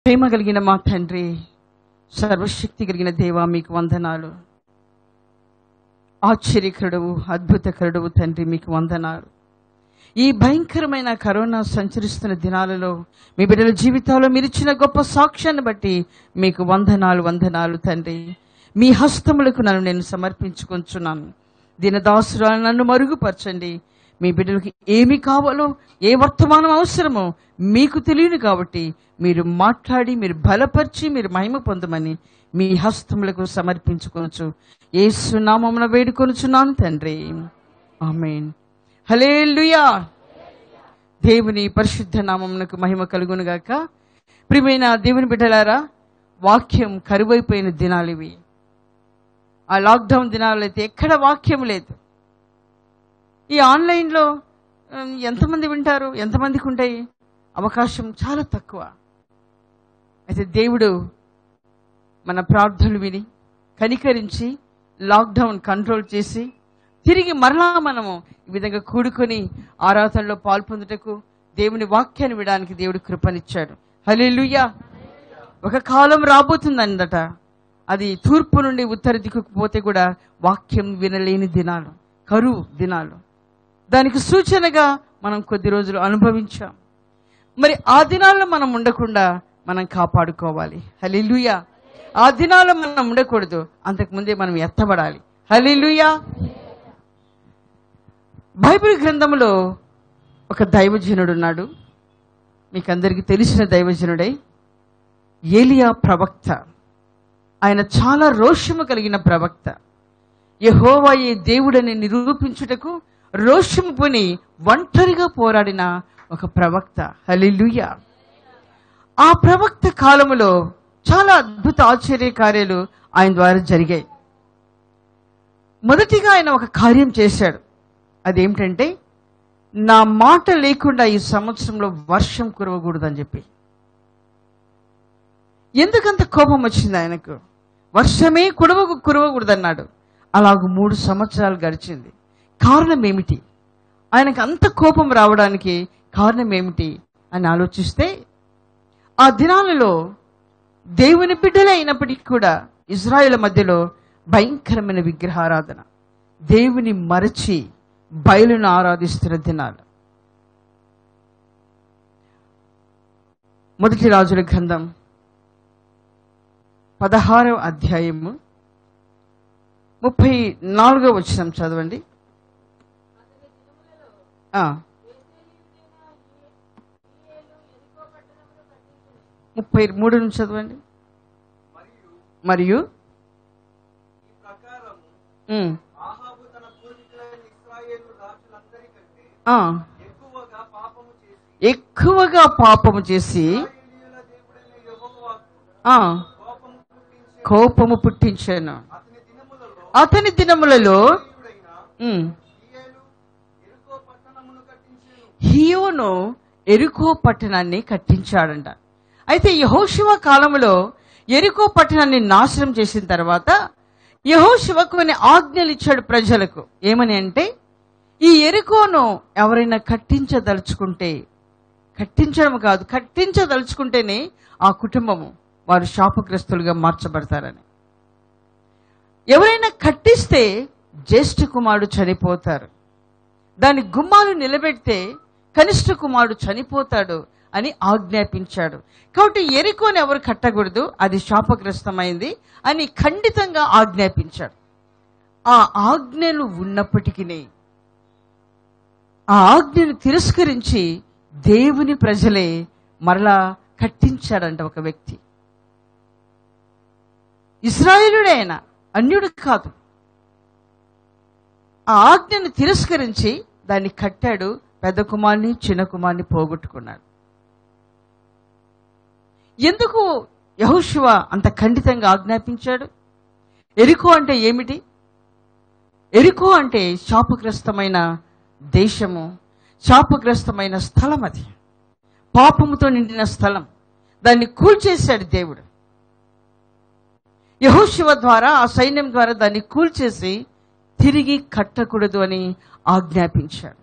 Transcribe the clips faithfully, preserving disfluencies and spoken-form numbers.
ప్రేమ కలిగిన మా తండ్రి, సర్వశక్తి కలిగిన దేవా, మీకు వందనాలు. ఆశ్చర్యకరుడవు, అద్భుతకరుడవు తండ్రి, మీకు వందనాలు. ఈ భయంకరమైన కరోనా సంచరిస్తున్న దినాలలో మీ బిడ్డల జీవితాల్లో మీరు ఇచ్చిన గొప్ప సాక్ష్యాన్ని బట్టి మీకు వందనాలు వందనాలు తండ్రి. మీ హస్తములకు నన్ను నేను సమర్పించుకొంచున్నాను. దీనదాసురాలు నన్ను మరుగుపరచండి. మీ బిడ్డలకి ఏమి కావాలో, ఏ వర్తమానం అవసరమో మీకు తెలియదు కాబట్టి మీరు మాట్లాడి, మీరు బలపరిచి, మీరు మహిమ పొందమని మీ హస్తములకు సమర్పించుకోవచ్చు. యేసు నామమున వేడుకొనుచున్నాను తండ్రి, ఆమేన్. హల్లెలూయా. దేవుని పరిశుద్ధ నామమునకు మహిమ కలుగును గాక. ప్రియమైన దేవుని బిడ్డలారా, వాక్యం కరువైపోయిన దినాలు ఇవి. ఆ లాక్డౌన్ దినాలు అయితే ఎక్కడ వాక్యం లేదు. ఈ ఆన్లైన్లో ఎంతమంది వింటారు? ఎంతమందికి ఉంటాయి? అవకాశం చాలా తక్కువ. అయితే దేవుడు మన ప్రార్థనలు విని కనికరించి లాక్డౌన్ కంట్రోల్ చేసి తిరిగి మరలా మనము ఈ విధంగా కూడుకొని ఆరాధనలో పాల్పొందుటకు, దేవుని వాక్యాన్ని వినడానికి దేవుడు కృపనిచ్చాడు. హల్లెలూయా. ఒక కాలం రాబోతుందన్నట, అది తూర్పు నుండి ఉత్తర దిక్కుకు పోతే కూడా వాక్యం వినలేని దినాలు, కరువు దినాలు. దానికి సూచనగా మనం కొద్ది రోజులు అనుభవించాం. మరి ఆ దినాల్లో మనం ఉండకుండా మనం కాపాడుకోవాలి. హల్లెలూయా. ఆ దినాల్లో మనం ఉండకూడదు, అంతకుముందే మనం ఎత్తబడాలి. హల్లెలూయా. బైబిల్ గ్రంథంలో ఒక దైవజనుడు ఉన్నాడు. మీకు అందరికీ తెలిసిన దైవజనుడే ఏలియా ప్రవక్త. ఆయన చాలా రోషము కలిగిన ప్రవక్త. యెహోవాయే దేవుడని నిరూపించుటకు రోషము పుని ఒంటరిగా పోరాడిన ఒక ప్రవక్త. హల్లెలూయా. ఆ ప్రవక్త కాలములో చాలా అద్భుత ఆశ్చర్య కార్యాలు ఆయన ద్వారా జరిగాయి. మొదటిగా ఆయన ఒక కార్యం చేశాడు. అదేమిటంటే, నా మాట లేకుండా ఈ సంవత్సరంలో వర్షం కురవకూడదని చెప్పి. ఎందుకంత కోపం వచ్చింది ఆయనకు? వర్షమే కురవ కురవకూడదన్నాడు. అలాగూ మూడు సంవత్సరాలు గడిచింది. కారణం ఏమిటి? ఆయనకు అంత కోపం రావడానికి కారణం ఏమిటి అని ఆలోచిస్తే, ఆ దినాలలో దేవుని బిడ్డలే అయినప్పటికీ కూడా ఇజ్రాయేల్ మధ్యలో భయంకరమైన విగ్రహారాధన, దేవుని మరచి బయలును ఆరాధిస్తున్న దినాలు. మొదటి రాజుల గ్రంథం పదహారవ అధ్యాయము ముప్పై నాలుగో వచనం చదవండి. ముప్పై మూడు నుంచి చదవండి. మరియు ఎక్కువగా పాపము చేసి కోపము పుట్టించాను. అతని దినములలో హియోను ఎరికో పట్టణాన్ని కట్టించాడంట. అయితే యెహోషువ కాలంలో ఎరికో పట్టణాన్ని నాశనం చేసిన తర్వాత యెహోషువ కొన్ని ఆజ్ఞలు ఇచ్చాడు ప్రజలకు. ఏమని అంటే, ఈ ఎరికోను ఎవరైనా కట్టించదలుచుకుంటే, కట్టించడం కాదు కట్టించదలుచుకుంటేనే ఆ కుటుంబము వారు శాపగ్రస్తులుగా మార్చబడతారని. ఎవరైనా కట్టిస్తే జ్యేష్ఠ కుమారుడు చనిపోతారు, దాని గుమ్మాలు నిలబెడితే కనిష్ఠ కుమారుడు చనిపోతాడు అని ఆజ్ఞాపించాడు. కాబట్టి ఎరికోని ఎవరు కట్టకూడదు, అది శాపగ్రస్తమైంది అని ఖండితంగా ఆజ్ఞాపించాడు. ఆ ఆజ్ఞలు ఉన్నప్పటికీ ఆ ఆజ్ఞను తిరస్కరించి దేవుని ప్రజలే మరలా కట్టించాడంట ఒక వ్యక్తి. ఇశ్రాయేలుడే ఆయన, అన్యుడు కాదు. ఆ ఆజ్ఞను తిరస్కరించి దాన్ని కట్టాడు. పెద్ద కుమార్ని చిన్న కుమార్ని పోగొట్టుకున్నాడు. ఎందుకు యెహోషువ అంత ఖండితంగా ఆజ్ఞాపించాడు? ఎరికో అంటే ఏమిటి? ఎరికో అంటే శాపగ్రస్తమైన దేశము, శాపగ్రస్తమైన స్థలం. అది పాపముతో నిండిన స్థలం. దాన్ని కూల్చేశాడు దేవుడు. యెహోషువ ద్వారా, ఆ సైన్యం ద్వారా దాన్ని కూల్చేసి తిరిగి కట్టకూడదు అని ఆజ్ఞాపించాడు.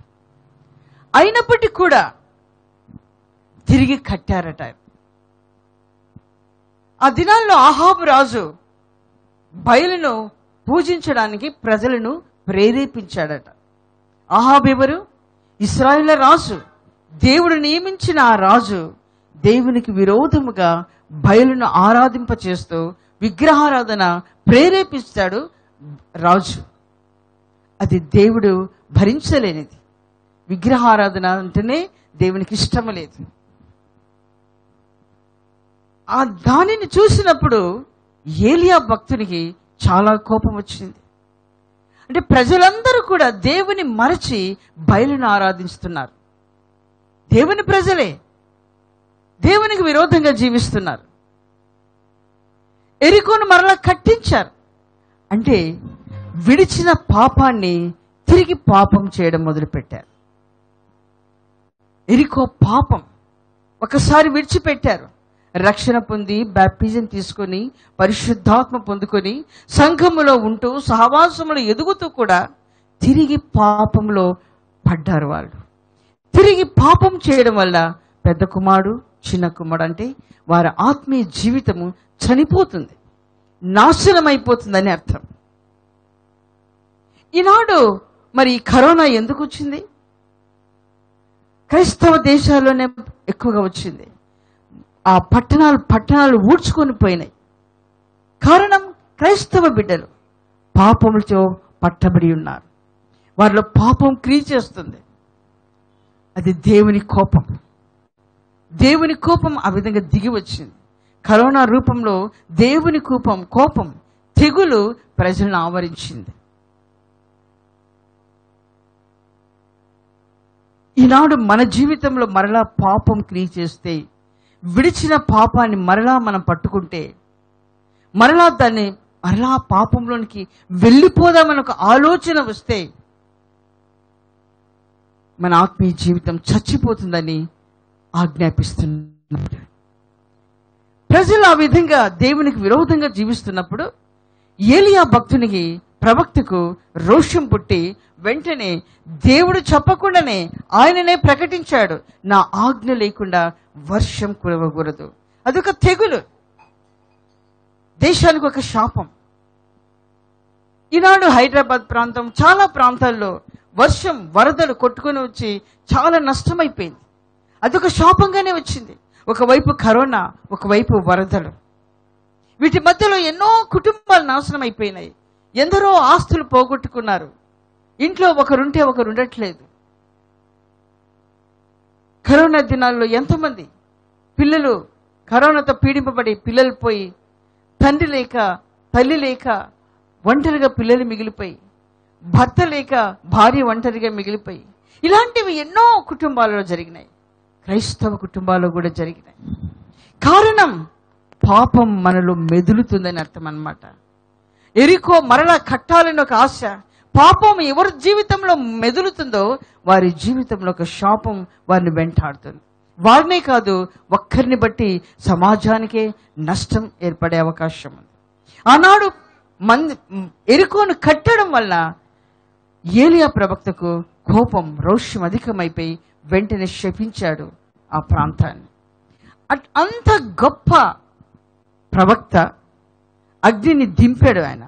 అయినప్పటికీ కూడా తిరిగి కట్టారట. ఆ దినాల్లో ఆహాబు రాజు బయలును పూజించడానికి ప్రజలను ప్రేరేపించాడట. ఆహాబు ఎవరు? ఇశ్రాయేలు రాజు. దేవుడు నియమించిన ఆ రాజు దేవునికి విరోధముగా బయలును ఆరాధింప చేస్తూ విగ్రహారాధన ప్రేరేపిస్తాడు రాజు. అది దేవుడు భరించలేనిది. విగ్రహారాధన అంటేనే దేవునికి ఇష్టం లేదు. ఆ దానిని చూసినప్పుడు ఏలియా భక్తునికి చాలా కోపం వచ్చింది. అంటే ప్రజలందరూ కూడా దేవుని మరచి బయలును ఆరాధిస్తున్నారు. దేవుని ప్రజలే దేవునికి విరోధంగా జీవిస్తున్నారు. ఎరికోను మరలా కట్టించారు. అంటే విడిచిన పాపాన్ని తిరిగి పాపం చేయడం మొదలుపెట్టారు. ఎరికో పాపం ఒకసారి విడిచిపెట్టారు. రక్షణ పొంది బాప్టిజం తీసుకొని పరిశుద్ధాత్మ పొందుకొని సంఘములో ఉంటూ సహవాసములో ఎదుగుతూ కూడా తిరిగి పాపంలో పడ్డారు. వాళ్ళు తిరిగి పాపం చేయడం వల్ల పెద్ద కుమారుడు చిన్న కుమారుడు అంటే వారి ఆత్మీయ జీవితము చనిపోతుంది, నాశనం అయిపోతుందని అర్థం. ఈనాడు మరి కరోనా ఎందుకు వచ్చింది? క్రైస్తవ దేశాల్లోనే ఎక్కువగా వచ్చింది. ఆ పట్టణాలు పట్టణాలు ఊడ్చుకొని పోయినాయి. కారణం క్రైస్తవ బిడ్డలు పాపములతో పట్టబడి ఉన్నారు. వారిలో పాపం క్రియ చేస్తుంది. అది దేవుని కోపం. దేవుని కోపం ఆ విధంగా దిగి వచ్చింది. కరోనా రూపంలో దేవుని కోపం కోపం తెగులు ప్రజలను ఆవరించింది. ఈనాడు మన జీవితంలో మరలా పాపం క్రియ చేస్తే, విడిచిన పాపాన్ని మరలా మనం పట్టుకుంటే, మరలా దాన్ని మరలా పాపంలోనికి వెళ్ళిపోదామని ఒక ఆలోచన వస్తే మన ఆత్మీయ జీవితం చచ్చిపోతుందని ఆజ్ఞాపిస్తున్నారు. ప్రజలు ఆ విధంగా దేవునికి విరోధంగా జీవిస్తున్నప్పుడు ఏలియా భక్తునికి ప్రవక్తకు రోషం పుట్టి వెంటనే దేవుడు చెప్పకుండానే ఆయననే ప్రకటించాడు, నా ఆజ్ఞ లేకుండా వర్షం కురవకూడదు. అదొక తెగులు, దేశానికి ఒక శాపం. ఈనాడు హైదరాబాద్ ప్రాంతం చాలా ప్రాంతాల్లో వర్షం వరదలు కొట్టుకొని వచ్చి చాలా నష్టమైపోయింది. అదొక శాపంగానే వచ్చింది. ఒకవైపు కరోనా, ఒకవైపు వరదలు. వీటి మధ్యలో ఎన్నో కుటుంబాలు నాశనం అయిపోయినాయి. ఎందరో ఆస్తులు పోగొట్టుకున్నారు. ఇంట్లో ఒకరుంటే ఒకరు ఉండట్లేదు. కరోనా దినాల్లో ఎంతమంది పిల్లలు కరోనాతో పీడింపబడి పిల్లలు పోయి, తండ్రి లేక తల్లి లేక ఒంటరిగా పిల్లలు మిగిలిపోయి, భర్త లేక భార్య ఒంటరిగా మిగిలిపోయి, ఇలాంటివి ఎన్నో కుటుంబాలలో జరిగినాయి. క్రైస్తవ కుటుంబాల్లో కూడా జరిగినాయి. కారణం పాపం మనలో మెదులుతుందని అర్థం అన్నమాట. ఎరికో మరలా కట్టాలని ఒక ఆశ. పాపం ఎవరి జీవితంలో మెదులుతుందో వారి జీవితంలో ఒక శాపం వారిని వెంటాడుతుంది. వారినే కాదు, ఒక్కరిని బట్టి సమాజానికే నష్టం ఏర్పడే అవకాశం ఉంది. ఆనాడు మంది ఎరికోను కట్టడం వల్ల ఏలియా ప్రవక్తకు కోపం రోషం అధికమైపోయి వెంటనే శపించాడు ఆ ప్రాంతాన్ని. అంత గొప్ప ప్రవక్త అగ్నిని దింపాడు. ఆయన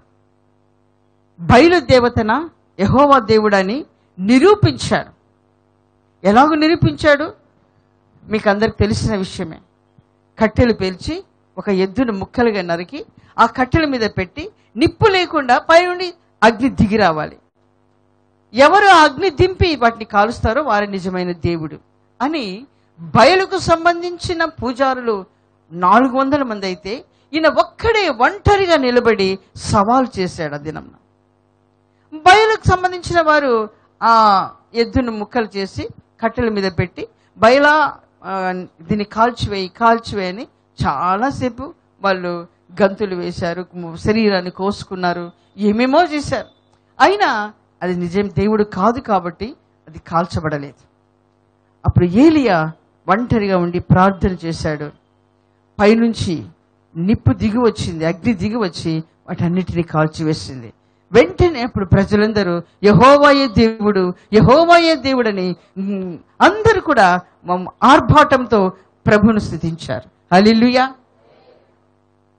బయలుదేవతన యెహోవా దేవుడని నిరూపించాడు. ఎలాగో నిరూపించాడు మీకు అందరికి తెలిసిన విషయమే. కట్టెలు పేల్చి ఒక ఎద్దును ముక్కలుగా నరికి ఆ కట్టెల మీద పెట్టి నిప్పు లేకుండా పైనుండి అగ్ని దిగి రావాలి. ఎవరు ఆ అగ్ని దింపి వాటిని కాలుస్తారో వారి నిజమైన దేవుడు అని బయలుకు సంబంధించిన పూజారులు నాలుగు వందల మంది అయితే ఈయన ఒక్కడే ఒంటరిగా నిలబడి సవాల్ చేశాడు. ఆ దినం బయలుకు సంబంధించిన వారు ఆ ఎద్దును ముక్కలు చేసి కట్టెల మీద పెట్టి బయలా దీన్ని కాల్చివేయి కాల్చివేయని చాలాసేపు వాళ్ళు గంతులు వేశారు, శరీరాన్ని కోసుకున్నారు, ఏమేమో చేశారు. అయినా అది నిజం దేవుడు కాదు కాబట్టి అది కాల్చబడలేదు. అప్పుడు ఏలియా ఒంటరిగా ఉండి ప్రార్థన చేశాడు. పైనుంచి నిప్పు దిగి వచ్చింది, అగ్ని దిగి వచ్చి వాటన్నిటినీ కాల్చివేసింది. వెంటనే అప్పుడు ప్రజలందరూ యెహోవాయే దేవుడు యెహోవాయే దేవుడని అందరూ కూడా ఆర్భాటంతో ప్రభువును స్తుతించారు. హల్లెలూయా.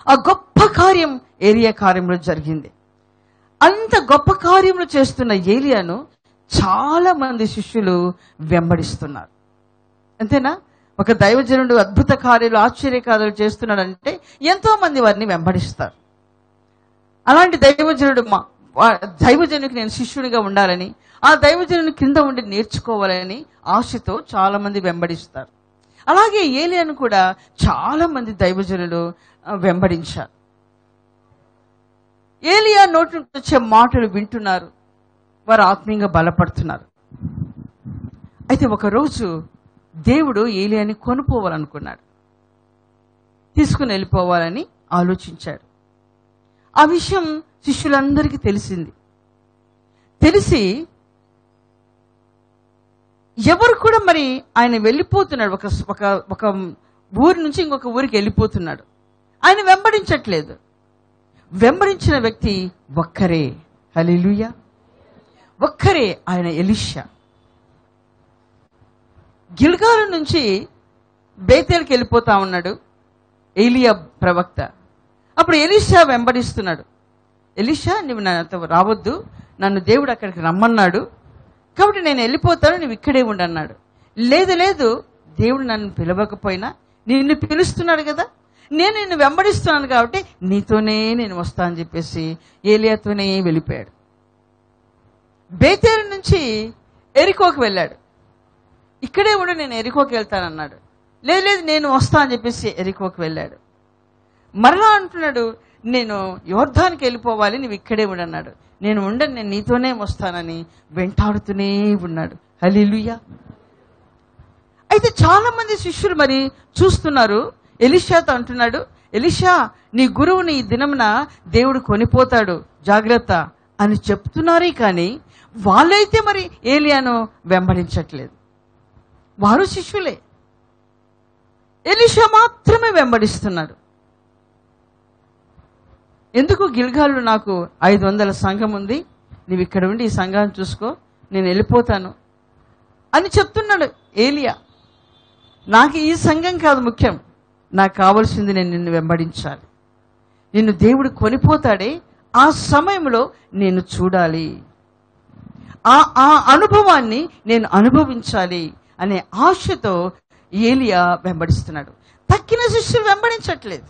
ఆ గొప్ప కార్యం ఏలియా కార్యంలో జరిగింది. అంత గొప్ప కార్యములు చేస్తున్న ఏలియాను చాలా మంది శిష్యులు వెంబడిస్తున్నారు. అంతేనా? ఒక దైవజనుడు అద్భుత కార్యాలు ఆశ్చర్య కార్యాలు చేస్తున్నాడంటే ఎంతో మంది వారిని వెంబడిస్తారు. అలాంటి దైవజనుడు దైవజనుడికి నేను శిష్యుడిగా ఉండాలని, ఆ దైవజనుని కింద ఉండి నేర్చుకోవాలని ఆశతో చాలా మంది వెంబడిస్తారు. అలాగే ఏలియాను కూడా చాలా మంది దైవజనులు వెంబడించారు. ఏలియా నోటి నుండి వచ్చే మాటలు వింటున్నారు, వారు ఆత్మీయంగా బలపడుతున్నారు. అయితే ఒకరోజు దేవుడు ఏలియాని కొనుక్కోవాలనుకున్నాడు, తీసుకుని వెళ్ళిపోవాలని ఆలోచించాడు. ఆ విషయం శిష్యులందరికీ తెలిసింది. తెలిసి ఎవరు కూడా మరి ఆయన వెళ్ళిపోతున్నాడు, ఒక ఒక ఒక ఊరి నుంచి ఇంకొక ఊరికి వెళ్ళిపోతున్నాడు. ఆయన వెంబడించట్లేదు. వెంబడించిన వ్యక్తి ఒక్కరే. హల్లెలూయా. ఒక్కరే, ఆయన ఎలీషా. గిల్గాలు నుంచి బేతేలుకి వెళ్ళిపోతా ఉన్నాడు ఏలియా ప్రవక్త. అప్పుడు ఎలీషా వెంబడిస్తున్నాడు. ఎలీషా, నువ్వు నాతో రావద్దు, నన్ను దేవుడు అక్కడికి రమ్మన్నాడు, కాబట్టి నేను వెళ్ళిపోతాను, నువ్వు ఇక్కడే ఉండన్నాడు. లేదు లేదు, దేవుడు నన్ను పిలవకపోయినా నిన్ను పిలుస్తున్నాడు కదా, నేను నిన్ను వెంబడిస్తున్నాను కాబట్టి నీతోనే నేను వస్తా అని చెప్పేసి ఏలియాతోనే వెళ్ళిపోయాడు. బేతేలు నుంచి ఎరికోకి వెళ్ళాడు. ఇక్కడే ఉండి నేను ఎరికోకి వెళ్తానన్నాడు. లేదు లేదు, నేను వస్తా అని చెప్పేసి ఎరికోకి వెళ్ళాడు. మరలా అంటున్నాడు, నేను యోర్దానికి వెళ్ళిపోవాలి, నువ్వు ఇక్కడే ఉండన్నాడు. నేను ఉండను, నేను నీతోనే వస్తానని వెంటాడుతూనే ఉన్నాడు. హల్లెలూయా. అయితే చాలా మంది శిష్యులు మరి చూస్తున్నారు. ఎలీషాతో అంటున్నాడు, ఎలీషా, నీ గురువుని ఈ దినమున దేవుడు కొనిపోతాడు, జాగ్రత్త అని చెప్తున్నారే కానీ వాళ్ళైతే మరి ఏలియాను వెంబడించట్లేదు. వారు శిష్యులే, ఎలీషా మాత్రమే వెంబడిస్తున్నాడు. ఎందుకు? గిల్గాల్లో నాకు ఐదు వందల సంఘం ఉంది, నువ్వు ఇక్కడ ఉండి ఈ సంఘాన్ని చూసుకో, నేను వెళ్ళిపోతాను అని చెప్తున్నాడు ఏలియా. నాకు ఈ సంఘం కాదు ముఖ్యం, నాకు కావాల్సింది నేను నిన్ను వెంబడించాలి. నిన్ను దేవుడు కొనిపోతాడే, ఆ సమయంలో నేను చూడాలి, ఆ ఆ అనుభవాన్ని నేను అనుభవించాలి అనే ఆశతో ఏలియా వెంబడిస్తున్నాడు. తక్కిన శిష్యులు వెంబడించట్లేదు.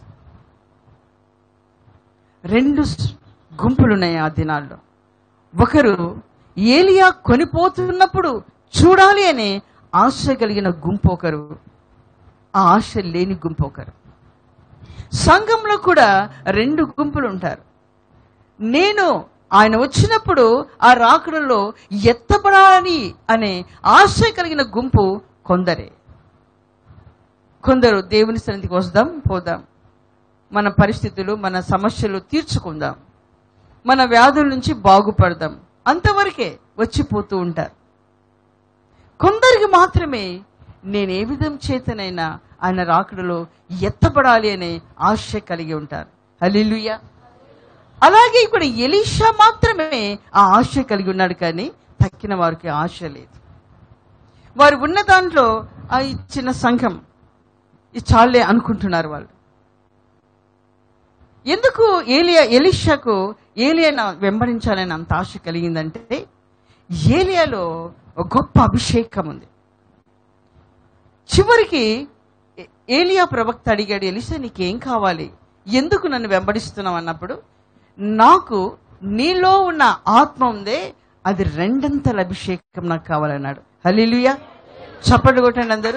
రెండు గుంపులున్నాయి ఆ దినాల్లో. ఒకరు ఏలియా కొనిపోతున్నప్పుడు చూడాలి అనే ఆశ కలిగిన గుంపు ఒకరు, ఆ ఆశ లేని గుంపు ఒకరు. సంఘంలో కూడా రెండు గుంపులు ఉంటారు. నేను ఆయన వచ్చినప్పుడు ఆ రాకడలో ఎత్తబడాలని అనే ఆశ కలిగిన గుంపు కొందరే. కొందరు దేవుని సన్నిధికి వద్దాం, పోదాం, మన పరిస్థితులు మన సమస్యలు తీర్చుకుందాం, మన వ్యాధుల నుంచి బాగుపడదాం, అంతవరకే వచ్చిపోతూ ఉంటారు. కొందరికి మాత్రమే నేను ఏ విధం చేతనైనా ఆయన రాకడలో ఎత్తబడాలి అనే ఆశ కలిగి ఉంటారు. హల్లెలూయా. అలాగే ఇక్కడ ఎలీషా మాత్రమే ఆ ఆశ కలిగి ఉన్నాడు, కానీ తక్కిన వారికి ఆశ లేదు. వారు ఉన్న దాంట్లో ఆ చిన్న సంఘం ఇది చాలే అనుకుంటున్నారు వాళ్ళు. ఎందుకు ఏలియా ఎలీషాకు ఏలియాను వెంబడించాలని అంత ఆశ కలిగిందంటే, ఏలియాలో ఒక గొప్ప అభిషేకం ఉంది. చివరికి ఏలియా ప్రవక్త అడిగాడు, ఎలీషా నీకేం కావాలి, ఎందుకు నన్ను వెంబడిస్తున్నావు అన్నప్పుడు, నాకు నీలో ఉన్న ఆత్మ ఉందే, అది రెండంతల అభిషేకం నాకు కావాలన్నాడు. హల్లెలూయా. చప్పట్లు కొట్టండి అందరూ.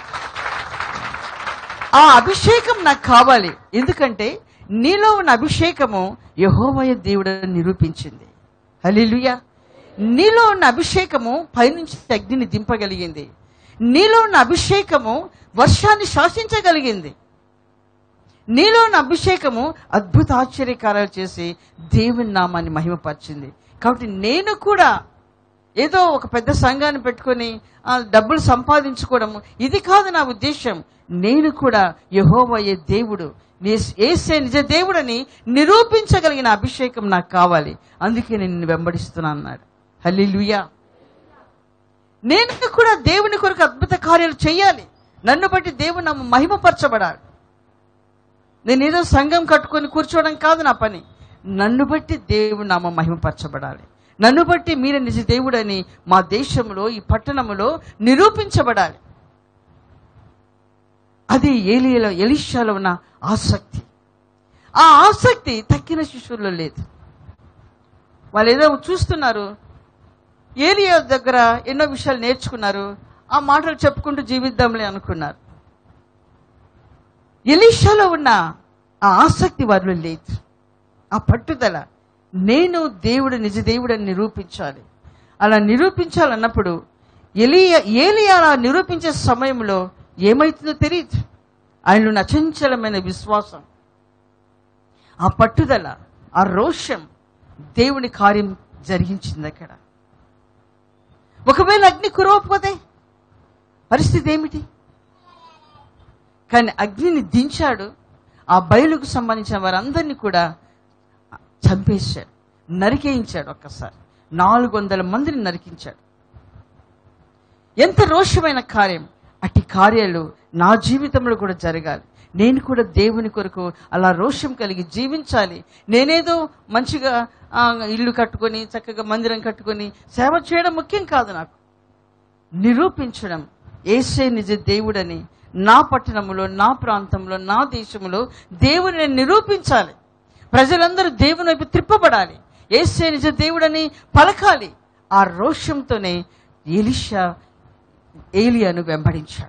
ఆ అభిషేకం నాకు కావాలి, ఎందుకంటే నీలో ఉన్న అభిషేకము యెహోవా దేవుడని నిరూపించింది. హల్లెలూయా. నీలో ఉన్న అభిషేకము పైనుంచి అగ్నిని దింపగలిగింది. నీలో ఉన్న అభిషేకము వర్షాన్ని శాసించగలిగింది. నీలో ఉన్న అభిషేకము అద్భుత ఆశ్చర్యకార్యాలు చేసి దేవుని నామాన్ని మహిమపరిచింది. కాబట్టి నేను కూడా ఏదో ఒక పెద్ద సంఘాన్ని పెట్టుకొని డబ్బులు సంపాదించుకోవడము ఇది కాదు నా ఉద్దేశం. నేను కూడా యెహోవాయే దేవుడు, యేసే నిజ దేవుడని నిరూపించగలిగిన అభిషేకం నాకు కావాలి, అందుకే నేను నిన్ను వెంబడిస్తున్నాను అన్నాడు. హల్లెలూయా. నేను కూడా దేవుని కొరకు అద్భుత కార్యాలు చేయాలి, నన్ను బట్టి దేవుని నామం మహిమపరచబడాలి. నేను ఏదో సంఘం కట్టుకొని కూర్చోవడం కాదు నా పని. నన్ను బట్టి దేవుడు నామ మహిమపరచబడాలి. నన్ను బట్టి మీరే నిజ దేవుడని మా దేశంలో, ఈ పట్టణంలో నిరూపించబడాలి. అది ఏలియాలో ఎలీషాలో ఉన్న ఆసక్తి. ఆ ఆసక్తి తక్కిన శిష్యుల్లో లేదు. వాళ్ళు ఏదో చూస్తున్నారు, ఏలియా దగ్గర ఎన్నో విషయాలు నేర్చుకున్నారు, ఆ మాటలు చెప్పుకుంటూ జీవిద్దాంలే అనుకున్నారు. ఎలీషాలో ఉన్న ఆ ఆసక్తి వారిలో లేదు, ఆ పట్టుదల. నేను దేవుడు నిజ దేవుడని నిరూపించాలి. అలా నిరూపించాలన్నప్పుడు ఎలియా ఏలియా అలా నిరూపించే సమయంలో ఏమైతుందో తెలియదు. ఆయనలో ఉన్న అచంచలమైన విశ్వాసం, ఆ పట్టుదల, ఆ రోషం దేవుని కార్యం జరిగించింది అక్కడ. ఒకవేళ అగ్ని కురవకపోతే పరిస్థితి ఏమిటి? కానీ అగ్నిని దించాడు. ఆ బయలుకు సంబంధించిన వారందరినీ కూడా చంపేశాడు, నరికేయించాడు. ఒక్కసారి నాలుగు వందల మందిని నరికించాడు. ఎంత రోషమైన కార్యం! అట్టి కార్యాలు నా జీవితంలో కూడా జరగాలి. నేను కూడా దేవుని కొరకు అలా రోషం కలిగి జీవించాలి. నేనేదో మంచిగా ఇల్లు కట్టుకొని చక్కగా మందిరం కట్టుకొని సేవ చేయడం ముఖ్యం కాదు. నాకు నిరూపించడం, యేసే నిజ దేవుడని నా పట్టణంలో, నా ప్రాంతంలో, నా దేశంలో దేవుని నిరూపించాలి. ప్రజలందరూ దేవుని వైపు త్రిప్పబడాలి. యేసే నిజ దేవుడని పలకాలి. ఆ రోషంతోనే ఎలీషా ఏలియాను వెంబడించాడు.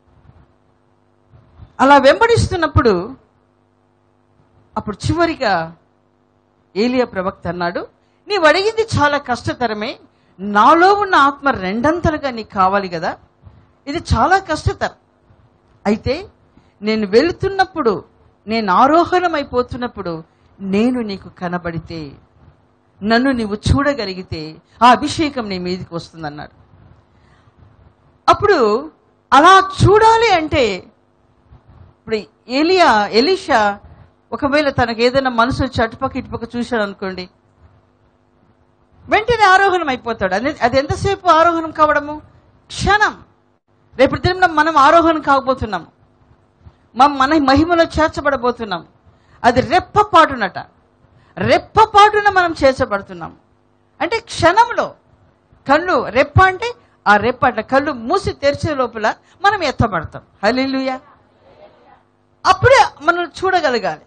అలా వెంబడిస్తున్నప్పుడు అప్పుడు చివరిగా ఏలియా ప్రవక్త అన్నాడు, నీవు అడిగింది చాలా కష్టతరమే. నాలో ఉన్న ఆత్మ రెండంతలుగా నీకు కావాలి కదా, ఇది చాలా కష్టతరం. అయితే నేను వెళుతున్నప్పుడు, నేను ఆరోహణం అయిపోతున్నప్పుడు నేను నీకు కనబడితే, నన్ను నీవు చూడగలిగితే ఆ అభిషేకం నీ మీదకి వస్తుందన్నాడు. అప్పుడు అలా చూడాలి అంటే ఇప్పుడు ఏలియా ఎలీషా ఒకవేళ తనకు ఏదైనా మనసు వచ్చి అటుపక్క ఇటుపక్క చూశాడు అనుకోండి, వెంటనే ఆరోహణం అయిపోతాడు. అది అది ఎంతసేపు ఆరోహణం కావడము? క్షణం. రేపు దినం మనం ఆరోహణం కాకపోతున్నాము, మన మహిమలో చేర్చబడబోతున్నాం. అది రెప్పపాటునట, రెప్పపాటున మనం చేర్చబడుతున్నాం. అంటే క్షణంలో కళ్ళు రెప్ప అంటే ఆ రెప్ప అట్లా కళ్ళు మూసి తెరిచే లోపల మనం ఎత్తబడతాం. హల్లెలూయా. అప్పుడే మనం చూడగలగాలి.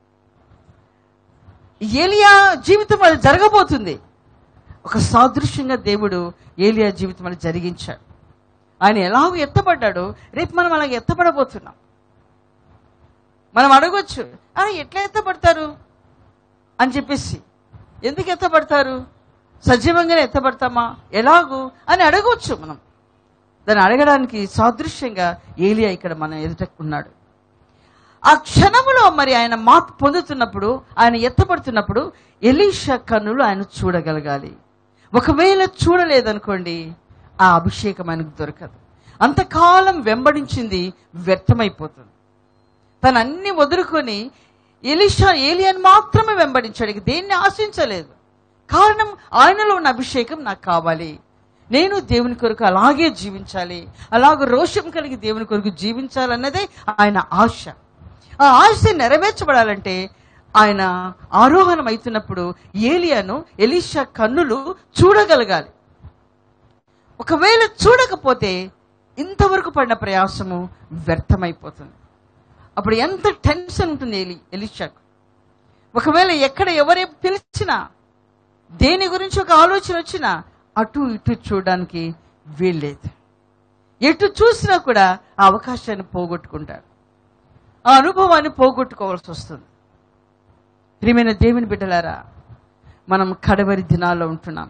ఏలియా జీవితం అది జరగబోతుంది. ఒక సాదృశ్యంగా దేవుడు ఏలియా జీవితం అది జరిగించాడు. ఆయన ఎలాగో ఎత్తబడ్డాడో రేపు మనం అలాగే ఎత్తబడబోతున్నాం. మనం అడగొచ్చు, అరే ఎట్లా ఎత్తబడతారు అని చెప్పేసి. ఎందుకు ఎత్తబడతారు? సజీవంగానే ఎత్తబడతామా ఎలాగూ అని అడగవచ్చు మనం. దాన్ని అడగడానికి సాదృశ్యంగా ఏలియా ఇక్కడ మనం ఎదుటకున్నాడు. ఆ క్షణములో మరి ఆయన మార్పు పొందుతున్నప్పుడు, ఆయన ఎత్తబడుతున్నప్పుడు ఎలీషా కన్నులు ఆయన చూడగలగాలి. ఒకవేళ చూడలేదనుకోండి, ఆ అభిషేకం ఆయనకు దొరకదు. అంతకాలం వెంబడించింది వ్యర్థమైపోతుంది. తను అన్ని వదులుకొని ఎలీషా ఏలియాని మాత్రమే వెంబడించాడు, దేన్ని ఆశించలేదు. కారణం ఆయనలో ఉన్న అభిషేకం నాకు కావాలి, నేను దేవుని కొరకు అలాగే జీవించాలి, అలాగే రోషం కలిగి దేవుని కొరకు జీవించాలన్నదే ఆయన ఆశ. ఆ ఆశ నెరవేర్చబడాలంటే ఆయన ఆరోహణం అవుతున్నప్పుడు ఏలియాను ఎలీషా కన్నులు చూడగలగాలి. ఒకవేళ చూడకపోతే ఇంతవరకు పడిన ప్రయాసము వ్యర్థమైపోతుంది. అప్పుడు ఎంత టెన్షన్ ఉంటుంది ఎలి ఎలీషాకు. ఒకవేళ ఎక్కడ ఎవరే పిలిచినా, దేని గురించి ఒక ఆలోచన వచ్చినా అటు ఇటు చూడడానికి వీల్లేదు. ఎటు చూసినా కూడా ఆ అవకాశాన్ని పోగొట్టుకుంటాడు, ఆ అనుభవాన్ని పోగొట్టుకోవాల్సి వస్తుంది. ప్రియమైన దేవుని బిడ్డలారా, మనం కడవరి దినాల్లో ఉంటున్నాం.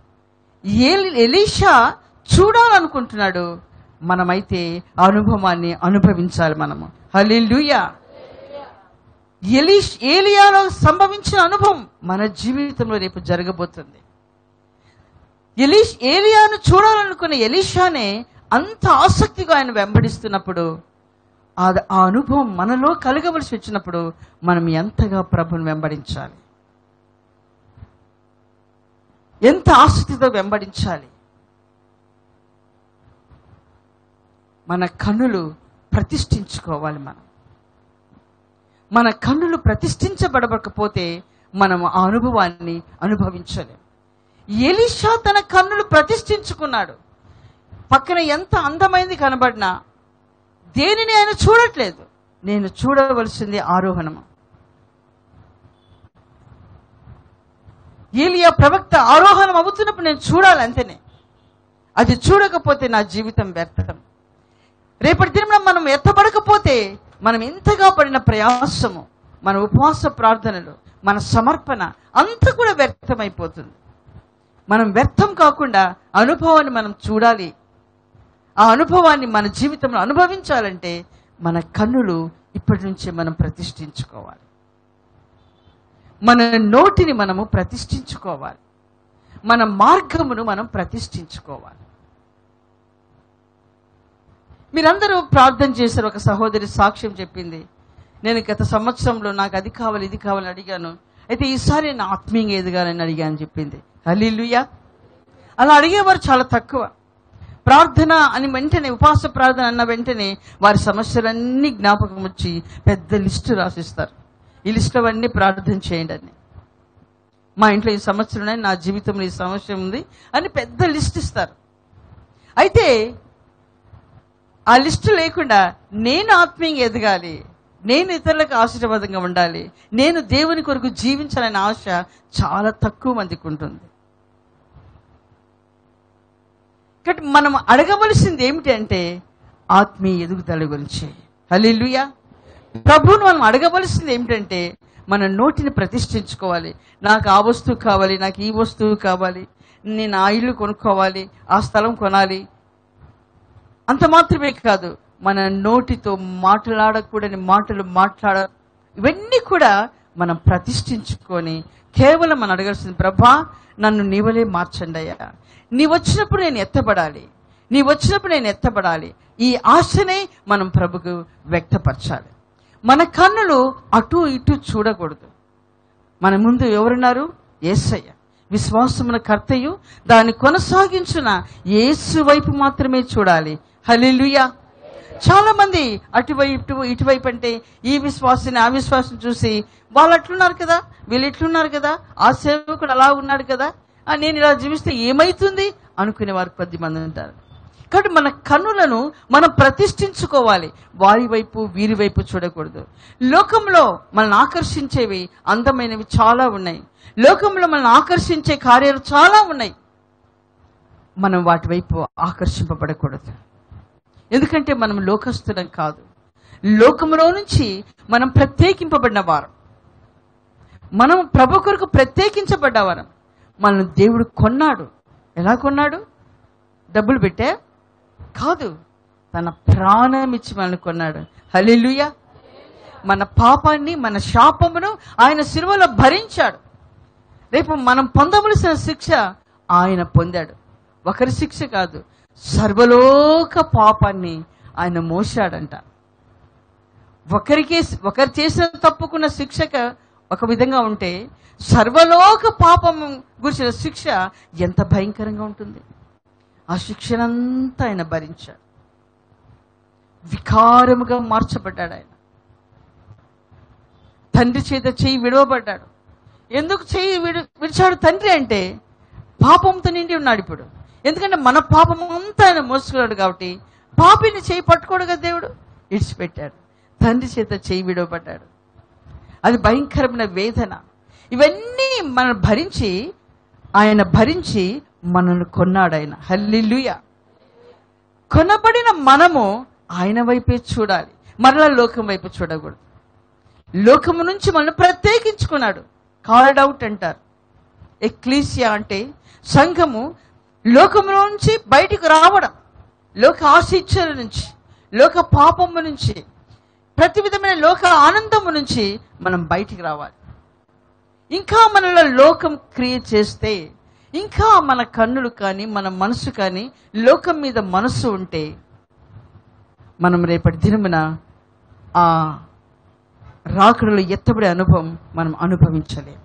ఎలీషా చూడాలనుకుంటున్నాడు, మనమైతే ఆ అనుభవాన్ని అనుభవించాలి. మనము హల్లెలూయా. ఎలీష్ ఏలియాలో సంభవించిన అనుభవం మన జీవితంలో రేపు జరగబోతుంది. ఎలీష్ ఏలియాను చూడాలనుకున్న ఎలీషానే అంత ఆసక్తిగా ఆయన వెంబడిస్తున్నప్పుడు, ఆ అనుభవం మనలో కలగవలసి వచ్చినప్పుడు మనం ఎంతగా ప్రభుని వెంబడించాలి, ఎంత ఆసక్తితో వెంబడించాలి. మన కన్నులు ప్రతిష్ఠించుకోవాలి. మనం మన కన్నులు ప్రతిష్ఠించబడకపోతే మనం ఆ అనుభవాన్ని అనుభవించలేం. ఎలీషా తన కన్నులు ప్రతిష్ఠించుకున్నాడు. పక్కన ఎంత అందమైంది కనబడినా దేనిని ఆయన చూడట్లేదు. నేను చూడవలసింది ఆరోహణము. ఏలియా ప్రవక్త ఆరోహణం అవుతున్నప్పుడు నేను చూడాలి అంతేనే. అది చూడకపోతే నా జీవితం వ్యర్థం. రేపటి దినం మనం ఎత్తబడకపోతే మనం ఎంతగా పడిన ప్రయాసము, మన ఉపవాస ప్రార్థనలు, మన సమర్పణ అంతా కూడా వ్యర్థమైపోతుంది. మనం వ్యర్థం కాకుండా అనుభవాన్ని మనం చూడాలి. ఆ అనుభవాన్ని మన జీవితంలో అనుభవించాలంటే మన కన్నులు ఇప్పటి నుంచే మనం ప్రతిష్ఠించుకోవాలి. మన నోటిని మనము ప్రతిష్ఠించుకోవాలి. మన మార్గమును మనం ప్రతిష్ఠించుకోవాలి. మీరందరూ ప్రార్థన చేశారు. ఒక సహోదరి సాక్ష్యం చెప్పింది, నేను గత సంవత్సరంలో నాకు అది కావాలి ఇది కావాలని అడిగాను, అయితే ఈసారి నేను ఆత్మీయంగా ఎదగాలని అడిగాను చెప్పింది. హల్లెలూయా. అలా అడిగేవారు చాలా తక్కువ. ప్రార్థన అని వెంటనే, ఉపవాస ప్రార్థన అన్న వెంటనే వారి సమస్యలన్నీ జ్ఞాపకం వచ్చి పెద్ద లిస్టు రాసిస్తారు. ఈ లిస్టు అవన్నీ ప్రార్థన చేయండి అని. మా ఇంట్లో ఈ సమస్యలు ఉన్నాయి, నా జీవితంలో ఈ సమస్య ఉంది అని పెద్ద లిస్ట్ ఇస్తారు. అయితే ఆ లిస్టు లేకుండా నేను ఆత్మీయంగా ఎదగాలి, నేను ఇతరులకు ఆశీర్వాదంగా ఉండాలి, నేను దేవుని కొరకు జీవించాలనే ఆశ చాలా తక్కువ మందికి ఉంటుంది. కాబట్టి మనం అడగవలసింది ఏమిటి అంటే ఆత్మీయ ఎదుగుదల గురించి. హల్లెలూయా. ప్రభువును మనం అడగవలసింది ఏమిటంటే మన నోటిని ప్రతిష్ఠించుకోవాలి. నాకు ఆ వస్తువు కావాలి, నాకు ఈ వస్తువు కావాలి, నేను ఆ ఇల్లు కొనుక్కోవాలి, ఆ స్థలం కొనాలి. అంత మాత్రమే కాదు, మన నోటితో మాట్లాడకూడని మాటలు మాట్లాడ, ఇవన్నీ కూడా మనం ప్రతిష్ఠించుకొని కేవలం మనం అడగాల్సింది, ప్రభా నన్ను నీవలే మార్చండి అయ్యా, నీ వచ్చినప్పుడు నేను ఎత్తబడాలి, నీ వచ్చినప్పుడు నేను ఎత్తబడాలి. ఈ ఆశనే మనం ప్రభుకు వ్యక్తపరచాలి. మన కన్నులు అటు ఇటు చూడకూడదు. మన ముందు ఎవరున్నారు? యేసయ్య, విశ్వాసమున కర్తయు దాన్ని కొనసాగించిన యేసు వైపు మాత్రమే చూడాలి. హల్లెలూయా. చాలా మంది అటువైపు ఇటువైపు అంటే ఈ విశ్వాసాన్ని ఆ విశ్వాసం చూసి వాళ్ళు అట్లున్నారు కదా, వీళ్ళు ఇట్లున్నారు కదా, ఆ సేవకుడు అలా ఉన్నాడు కదా, నేను ఇలా జీవిస్తే ఏమైతుంది అనుకునే వారు కొద్ది మంది ఉంటారు. కాబట్టి మన కన్నులను మనం ప్రతిష్ఠించుకోవాలి. వారి వైపు వీరి వైపు చూడకూడదు. లోకంలో మనల్ని ఆకర్షించేవి అందమైనవి చాలా ఉన్నాయి. లోకంలో మనల్ని ఆకర్షించే కార్యాలు చాలా ఉన్నాయి. మనం వాటి వైపు ఆకర్షింపబడకూడదు. ఎందుకంటే మనం లోకస్తులం కాదు. లోకంలో నుంచి మనం ప్రత్యేకింపబడిన వారం. మనం ప్రభు కొరకు ప్రత్యేకించబడ్డ వారం. మనల్ని దేవుడు కొన్నాడు. ఎలా కొన్నాడు? డబ్బులు పెట్టే కాదు, తన ప్రాణం ఇచ్చి మనల్ని కొన్నాడు. హల్లెలూయా. మన పాపాన్ని, మన శాపమును ఆయన శిలువలో భరించాడు. రేపు మనం పొందవలసిన శిక్ష ఆయన పొందాడు. ఒకరి శిక్ష కాదు, సర్వలోక పాపాన్ని ఆయన మోసాడంట. ఒకరికి ఒకరు చేసిన తప్పుకున్న శిక్షక ఒక విధంగా ఉంటే, సర్వలోక పాపం గురించిన శిక్ష ఎంత భయంకరంగా ఉంటుంది. ఆ శిక్షనంతా ఆయన భరించాడు. వికారముగా మార్చబడ్డాడు ఆయన. తండ్రి చేత చెయ్యి విడవబడ్డాడు. ఎందుకు చెయ్యి విడి విడిచాడు తండ్రి అంటే, పాపంతో నిండి ఉన్నాడు ఇప్పుడు. ఎందుకంటే మన పాపం అంతా ఆయన మోసుకున్నాడు కాబట్టి, పాపిని చేయి పట్టుకోడు కదా దేవుడు, ఇడిచిపెట్టాడు. తండ్రి చేత చెయ్యి విడవబడ్డాడు. అది భయంకరమైన వేదన. ఇవన్నీ మనం భరించి, ఆయన భరించి మనల్ని కొన్నాడు ఆయన. హల్లెలూయా. కొనబడిన మనము ఆయన వైపే చూడాలి, మరలా లోకం వైపు చూడకూడదు. లోకము నుంచి మనల్ని ప్రత్యేకించుకున్నాడు. కాల్డ్ అవుట్ అంటారు. ఎక్లీసియా అంటే సంఘము లోకములో నుంచి బయటికి రావడం, లోక ఆశిచ్చల నుంచి, లోక పాపము నుంచి, ప్రతి విధమైన లోక ఆనందము నుంచి మనం బయటికి రావాలి. ఇంకా మనలో లోకం క్రియ చేస్తే, ఇంకా మన కన్నులు కానీ మన మనసు కానీ లోకం మీద మనసు ఉంటే, మనం రేపటి దినమున ఆ రాకడలో ఎత్తబడే అనుభవం మనం అనుభవించలేం.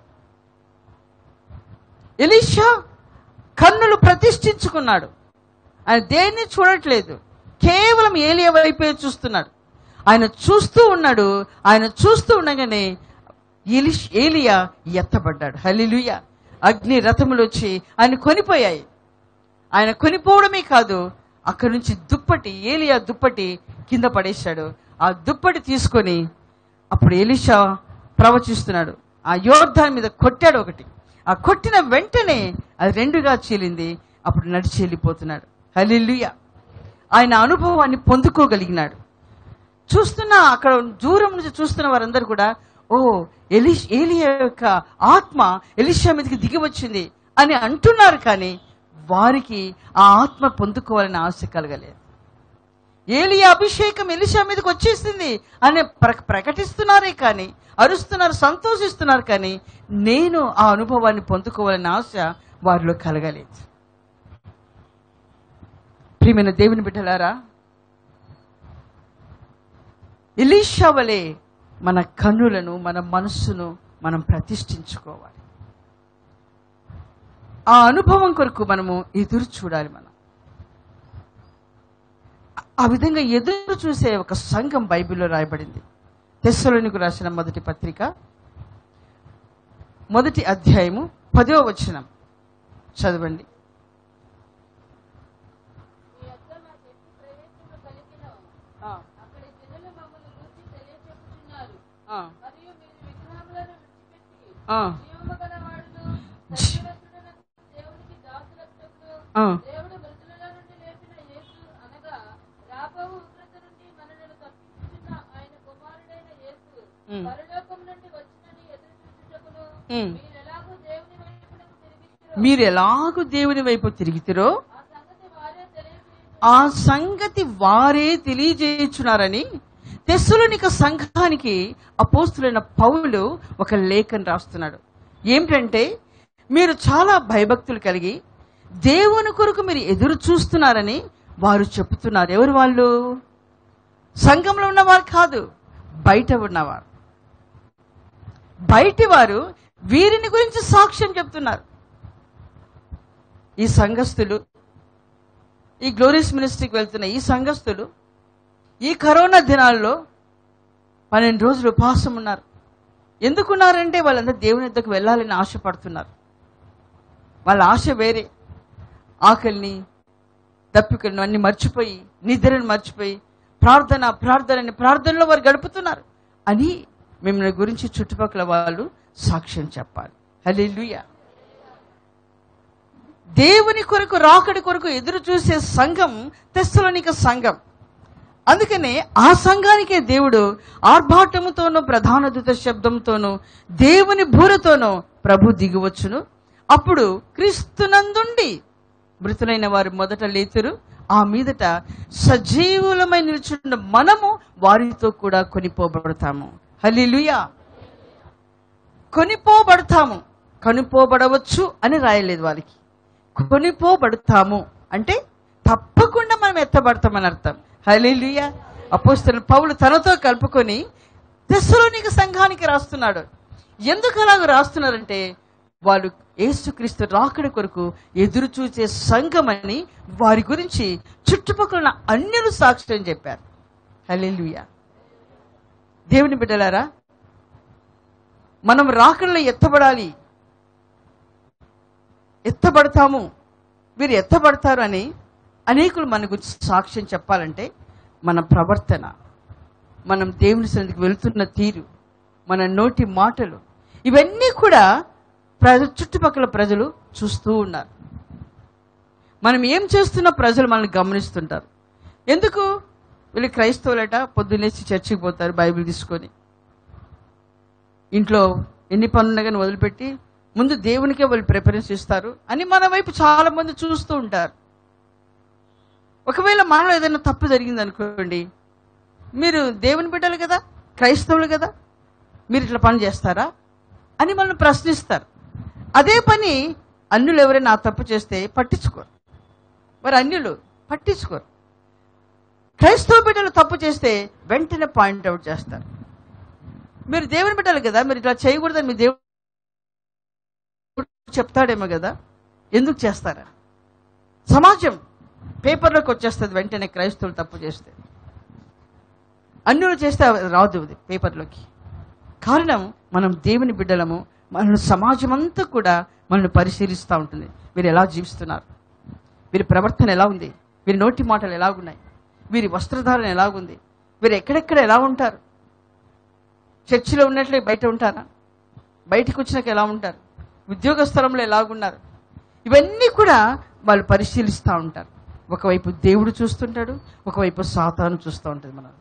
ఎలీషా కన్నులు ప్రతిష్ఠించుకున్నాడు. ఆయన దేన్ని చూడట్లేదు, కేవలం ఏలియా వైపే చూస్తున్నాడు. ఆయన చూస్తూ ఉన్నాడు. ఆయన చూస్తూ ఉండగానే ఏలి ఏలియా ఎత్తబడ్డాడు. హల్లెలూయా. అగ్ని రథములు వచ్చి ఆయన కొనిపోయాయి. ఆయన కొనిపోవడమే కాదు, అక్కడి నుంచి దుప్పటి, ఏలియా దుప్పటి కింద పడేశాడు. ఆ దుప్పటి తీసుకొని అప్పుడు ఎలీషా ప్రవచిస్తున్నాడు. ఆ యోర్దాను మీద కొట్టాడు ఒకటి. ఆ కొట్టిన వెంటనే అది రెండుగా చీలింది. అప్పుడు నడిచి వెళ్ళిపోతున్నాడు. హల్లెలూయా. ఆయన అనుభవాన్ని పొందుకోగలిగినాడు. చూస్తున్న అక్కడ దూరం నుంచి చూస్తున్న వారందరూ కూడా, ఓ ఎలి ఏలియా యొక్క ఆత్మ ఎలీషా మీదకి దిగి వచ్చింది అని అంటున్నారు. కానీ వారికి ఆ ఆత్మ పొందుకోవాలని ఆశ కలగలేదు. ఏలియా అభిషేకం ఎలీషా మీదకి వచ్చేసింది అని ప్ర ప్రకటిస్తున్నారే కానీ, అరుస్తున్నారు, సంతోషిస్తున్నారు. కానీ నేను ఆ అనుభవాన్ని పొందుకోవాలని ఆశ వారిలో కలగలేదు. ప్రియమైన దేవుని బిడ్డలారా, ఎలీషా వలె మన కన్నులను, మన మనస్సును మనం ప్రతిష్ఠించుకోవాలి. ఆ అనుభవం కొరకు మనము ఎదురు చూడాలి. మనం ఆ విధంగా ఎదురు చూసే ఒక సంఘం బైబిల్లో రాయబడింది. తెస్సలోనికు రాసిన మొదటి పత్రిక మొదటి అధ్యాయము పదో వచనం చదవండి. మీరు ఎలాగూ దేవుని వైపు తిరిగితిరో ఆ సంగతి వారే తెలియజేయుచున్నారని తెస్సలోనిక సంఘానికి అపోస్తులైన పౌలు ఒక లేఖను రాస్తున్నాడు. ఏమిటంటే, మీరు చాలా భయభక్తులు కలిగి దేవుని కొరకు మీరు ఎదురు చూస్తున్నారని వారు చెప్తున్నారు. ఎవరు వాళ్ళు? సంఘంలో ఉన్నవారు కాదు, బయట ఉన్నవారు. బయటి వారు వీరిని గురించి సాక్ష్యం చెప్తున్నారు. ఈ సంఘస్థులు, ఈ గ్లోరియస్ మినిస్ట్రీకి వెళ్తున్న ఈ సంఘస్థులు ఈ కరోనా దినాల్లో పన్నెండు రోజులు ఉపవాసం ఉన్నారు. ఎందుకున్నారంటే వాళ్ళందరూ దేవుని వద్దకు వెళ్ళాలని ఆశపడుతున్నారు. వాళ్ళ ఆశ వేరే. ఆకలిని, దప్పికలను అన్ని మర్చిపోయి, నిద్రను మర్చిపోయి ప్రార్థన ప్రార్థన ప్రార్థనలో వారు గడుపుతున్నారు అని మిమ్మల్ని గురించి చుట్టుపక్కల వాళ్ళు సాక్ష్యం చెప్పాలి. హల్లెలూయా. దేవుని కొరకు, రాకడి కొరకు ఎదురు చూసే సంఘం తెస్సలోనిక సంఘం. అందుకనే ఆ సంఘానికే దేవుడు ఆర్భాటముతోనూ ప్రధాన దూత శబ్దంతోనూ దేవుని బూరతోనూ ప్రభు దిగివచ్చును. అప్పుడు క్రీస్తునందుండి మృతులైన వారు మొదట లేతురు. ఆ మీదట సజీవులమై నిలుచున్న మనము వారితో కూడా కొనిపోబడతాము. హల్లెలూయా. కొనిపోబడతాము. కొనిపోబడవచ్చు అని రాయలేదు వారికి. కొనిపోబడతాము అంటే తప్పకుండా మనం ఎత్తబడతామని అర్థం. హల్లెలూయా. అపోస్తలుడు పౌలు తనతో కలుపుకొని తెస్సలోనిక సంఘానికి రాస్తున్నాడు. ఎందుకు అలాగ రాస్తున్నారంటే, వాళ్ళు యేసుక్రీస్తు రాకడి కొరకు ఎదురు చూసే సంఘం అని వారి గురించి చుట్టుపక్కల అన్యులు సాక్ష్యం చెప్పారు. హల్లెలూయా. దేవుని బిడ్డలారా, మనం రాకడలో ఎత్తబడాలి. ఎత్తబడతాము, వీరు ఎత్తబడతారు అని అనేకులు మన గురించి సాక్ష్యం చెప్పాలంటే మన ప్రవర్తన, మనం దేవుని సన్నిధికి వెళుతున్న తీరు, మన నోటి మాటలు, ఇవన్నీ కూడా ప్రజ చుట్టుపక్కల ప్రజలు చూస్తూ ఉన్నారు. మనం ఏం చేస్తున్న ప్రజలు మనల్ని గమనిస్తుంటారు. ఎందుకు? వీళ్ళు క్రైస్తవులట, పొద్దున్నేసి చర్చికి పోతారు బైబిల్ తీసుకొని, ఇంట్లో ఎన్ని పనులు కానీ వదిలిపెట్టి ముందు దేవునికే వాళ్ళు ప్రిఫరెన్స్ ఇస్తారు అని మన వైపు చాలా మంది చూస్తూ ఉంటారు. ఒకవేళ మనలో ఏదైనా తప్పు జరిగింది అనుకోండి, మీరు దేవుని బిడ్డలు కదా, క్రైస్తవులు కదా, మీరు ఇట్లా పని చేస్తారా అని మనల్ని ప్రశ్నిస్తారు. అదే పని అన్యులు ఎవరైనా ఆ తప్పు చేస్తే పట్టించుకోరు. మరి అన్యులు పట్టించుకోరు. క్రైస్తవ బిడ్డలు తప్పు చేస్తే వెంటనే పాయింట్అవుట్ చేస్తారు. మీరు దేవుని బిడ్డలు కదా, మీరు ఇట్లా చేయకూడదని మీ దేవుడు చెప్తాడేమో కదా, ఎందుకు చేస్తారా? సమాజం పేపర్లోకి వచ్చేస్తుంది వెంటనే క్రైస్తవులు తప్పు చేస్తే. అన్యులు చేస్తే రాదు అది పేపర్లోకి. కారణం మనం దేవుని బిడ్డలము. మన సమాజం అంతా కూడా మనల్ని పరిశీలిస్తూ ఉంటుంది. వీరు ఎలా జీవిస్తున్నారు, వీరి ప్రవర్తన ఎలా ఉంది, వీరి నోటి మాటలు ఎలాగున్నాయి, వీరి వస్త్రధారణ ఎలాగుంది, వీరు ఎక్కడెక్కడ ఎలా ఉంటారు, చర్చిలో ఉన్నట్లే బయట ఉంటారా, బయటికి వచ్చినాక ఎలా ఉంటారు, ఉద్యోగ స్థలంలో ఎలాగున్నారు, ఇవన్నీ కూడా వాళ్ళు పరిశీలిస్తూ ఉంటారు. ఒకవైపు దేవుడు చూస్తుంటాడు, ఒకవైపు సాతాను చూస్తూ ఉంటుంది. మనం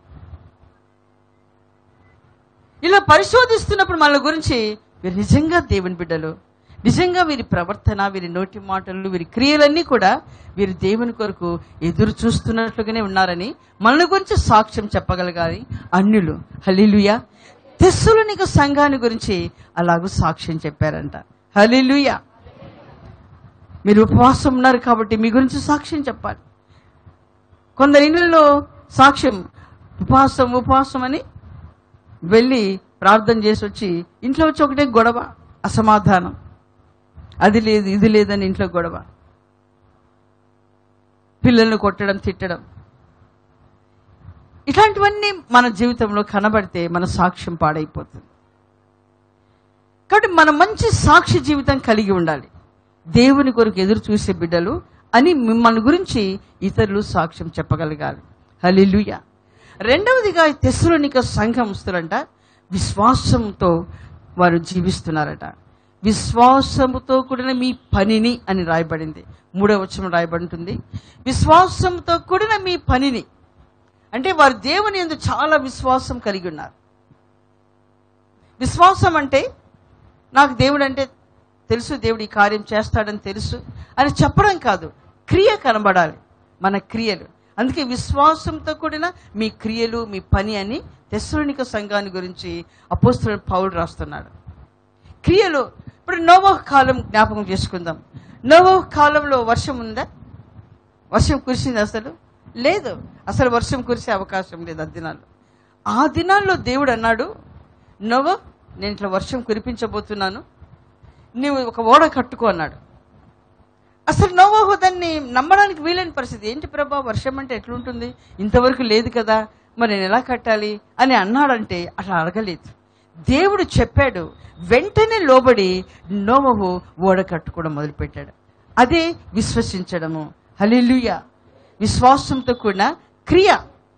ఇలా పరిశోధిస్తున్నప్పుడు మన గురించి వీరు నిజంగా దేవుని బిడ్డలు, నిజంగా వీరి ప్రవర్తన, వీరి నోటి మాటలు, వీరి క్రియలన్నీ కూడా వీరు దేవుని కొరకు ఎదురు చూస్తున్నట్లుగానే ఉన్నారని మన గురించి సాక్ష్యం చెప్పగలగాలి అన్యులు. హల్లెలూయా. తెస్సలోనిక సంఘాన్ని గురించి అలాగూ సాక్ష్యం చెప్పారంట. హల్లెలూయా. మీరు ఉపవాసం ఉన్నారు కాబట్టి మీ గురించి సాక్ష్యం చెప్పాలి. కొందరి ఇళ్ళలో సాక్ష్యం ఉపవాసం ఉపవాసం అని వెళ్ళి ప్రార్థన చేసి వచ్చి ఇంట్లో వచ్చి ఒకటే గొడవ, అసమాధానం, అది లేదు ఇది లేదని ఇంట్లో గొడవ, పిల్లల్ని కొట్టడం, తిట్టడం, ఇట్లాంటివన్నీ మన జీవితంలో కనబడితే మన సాక్ష్యం పాడైపోతుంది. కాబట్టి మనం మంచి సాక్షి జీవితం కలిగి ఉండాలి. దేవుని కొరకు ఎదురు చూసే బిడ్డలు అని మిమ్మల్ని గురించి ఇతరులు సాక్ష్యం చెప్పగలగాలి. హల్లెలూయా. రెండవదిగా తెస్సలోనిక సంఘముస్తులంట విశ్వాసంతో వారు జీవిస్తున్నారట. విశ్వాసముతో కూడిన మీ పనిని అని రాయబడింది. మూడవ వచనం రాయబడుతుంది, విశ్వాసంతో కూడిన మీ పనిని. అంటే వారు దేవుని యందు చాలా విశ్వాసం కలిగి ఉన్నారు. విశ్వాసం అంటే నాకు దేవుడు అంటే తెలుసు, దేవుడు ఈ కార్యం చేస్తాడని తెలుసు అని చెప్పడం కాదు, క్రియ కనబడాలి, మన క్రియలు. అందుకే విశ్వాసంతో కూడిన మీ క్రియలు, మీ పని అని తెస్సలోనిక సంఘాన్ని గురించి అపోస్తలుడు పౌలు రాస్తున్నాడు. క్రియలు. ఇప్పుడు నోవహు కాలం జ్ఞాపకం చేసుకుందాం. నోవహు కాలంలో వర్షం ఉందా? వర్షం కురిసింది? అసలు లేదు. అసలు వర్షం కురిసే అవకాశం లేదు ఆ దినాల్లో. ఆ దినాల్లో దేవుడు అన్నాడు, నోవహు నేను ఇట్లా వర్షం కురిపించబోతున్నాను, నువ్వు ఒక ఓడ కట్టుకో అన్నాడు. అసలు నోవహు దాన్ని నమ్మడానికి వీలైన పరిస్థితి. ఏంటి ప్రభా, వర్షం అంటే ఎట్లుంటుంది, ఇంతవరకు లేదు కదా, మరి నేను ఎలా కట్టాలి అని అన్నాడంటే అట్లా అడగలేదు. దేవుడు చెప్పాడు, వెంటనే లోబడి నోవహు ఓడ కట్టుకోవడం మొదలుపెట్టాడు. అదే విశ్వసించడము. హల్లెలూయా. విశ్వాసంతో కూడిన క్రియ,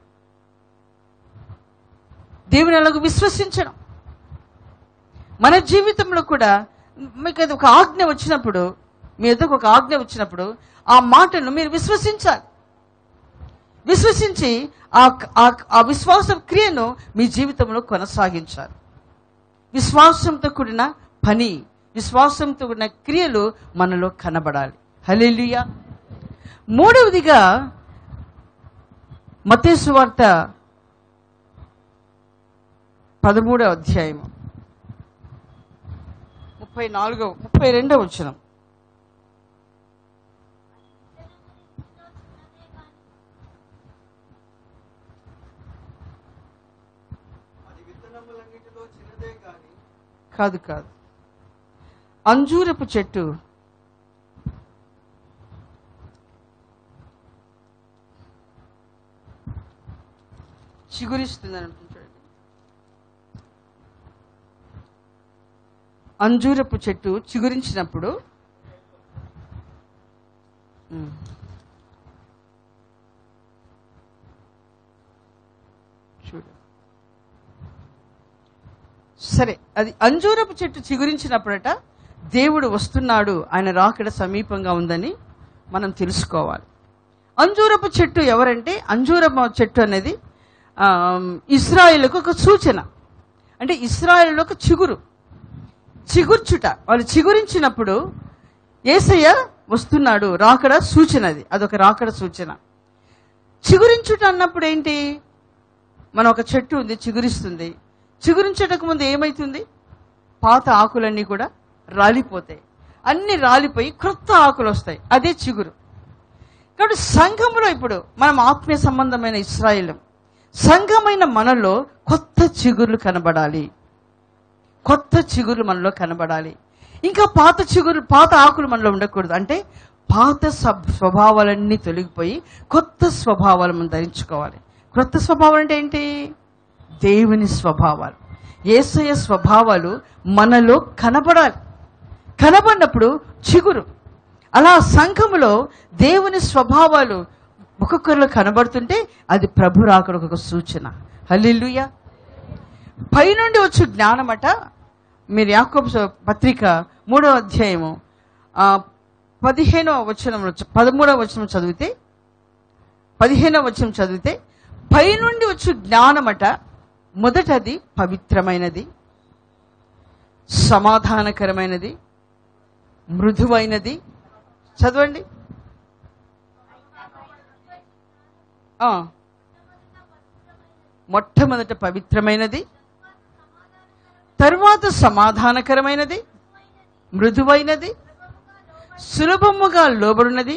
దేవుని అలాగ విశ్వసించడం. మన జీవితంలో కూడా మీకు అది ఒక ఆజ్ఞ వచ్చినప్పుడు, మీ ఎదుగు ఒక ఆజ్ఞ వచ్చినప్పుడు ఆ మాటను మీరు విశ్వసించాలి. విశ్వసించి ఆ విశ్వాస క్రియను మీ జీవితంలో కొనసాగించాలి. విశ్వాసంతో కూడిన పని, విశ్వాసంతో కూడిన క్రియలు మనలో కనబడాలి. హల్లెలూయా. మూడవదిగా మత్తయి సువార్త పదమూడవ అధ్యాయము ముప్పై నాలుగవ ముప్పై రెండవ వచనం. కాదు కాదు అంజూరపు చెట్టు చిగురిస్తుందని అనుకుంటాడు. అంజూరపు చెట్టు చిగురించినప్పుడు చూడు, సరే, అది అంజూరపు చెట్టు చిగురించినప్పుడట దేవుడు వస్తున్నాడు, ఆయన రాకడ సమీపంగా ఉందని మనం తెలుసుకోవాలి. అంజూరపు చెట్టు ఎవరంటే, అంజూరపు చెట్టు అనేది ఇశ్రాయేలుకు ఒక సూచన. అంటే ఇశ్రాయేలు ఒక చిగురు, చిగుర్చుట. వాళ్ళు చిగురించినప్పుడు యేసయ్య వస్తున్నాడు, రాకడ సూచన. అది అదొక రాకడ సూచన. చిగురించుట అన్నప్పుడు ఏంటి, మన ఒక చెట్టు ఉంది, చిగురిస్తుంది. చిగురించటకు ముందు ఏమైతుంది, పాత ఆకులన్నీ కూడా రాలిపోతాయి. అన్ని రాలిపోయి క్రొత్త ఆకులు వస్తాయి, అదే చిగురు. కాబట్టి సంఘంలో ఇప్పుడు మనం ఆత్మీయ సంబంధమైన ఇశ్రాయేలు సంఘమైన మనలో కొత్త చిగుర్లు కనబడాలి. కొత్త చిగుర్లు మనలో కనబడాలి. ఇంకా పాత చిగురు, పాత ఆకులు మనలో ఉండకూడదు. అంటే పాత స్వభావాలన్నీ తొలగిపోయి కొత్త స్వభావాలు మనం ధరించుకోవాలి. కొత్త స్వభావం అంటే ఏంటి, దేవుని స్వభావాలు. యేసయ్య స్వభావాలు మనలో కనబడాలి. కనబడినప్పుడు చిగురు. అలా సంఘములో దేవుని స్వభావాలు ఒక్కొక్కరిలో కనబడుతుంటే అది ప్రభు రాకడకు ఒక సూచన. హల్లెలూయా. పైనుండి వచ్చే జ్ఞానమట. మీరు యాకోబు పత్రిక మూడవ అధ్యాయము పదిహేనవ వచనం పదమూడవ వచనం చదివితే పదిహేనవ వచనం చదివితే పైనుండి వచ్చే జ్ఞానమట మొదటది పవిత్రమైనది, సమాధానకరమైనది, మృదువైనది. చదవండి. మొట్టమొదట పవిత్రమైనది, తరువాత సమాధానకరమైనది, మృదువైనది, సులభముగా లోబడినది,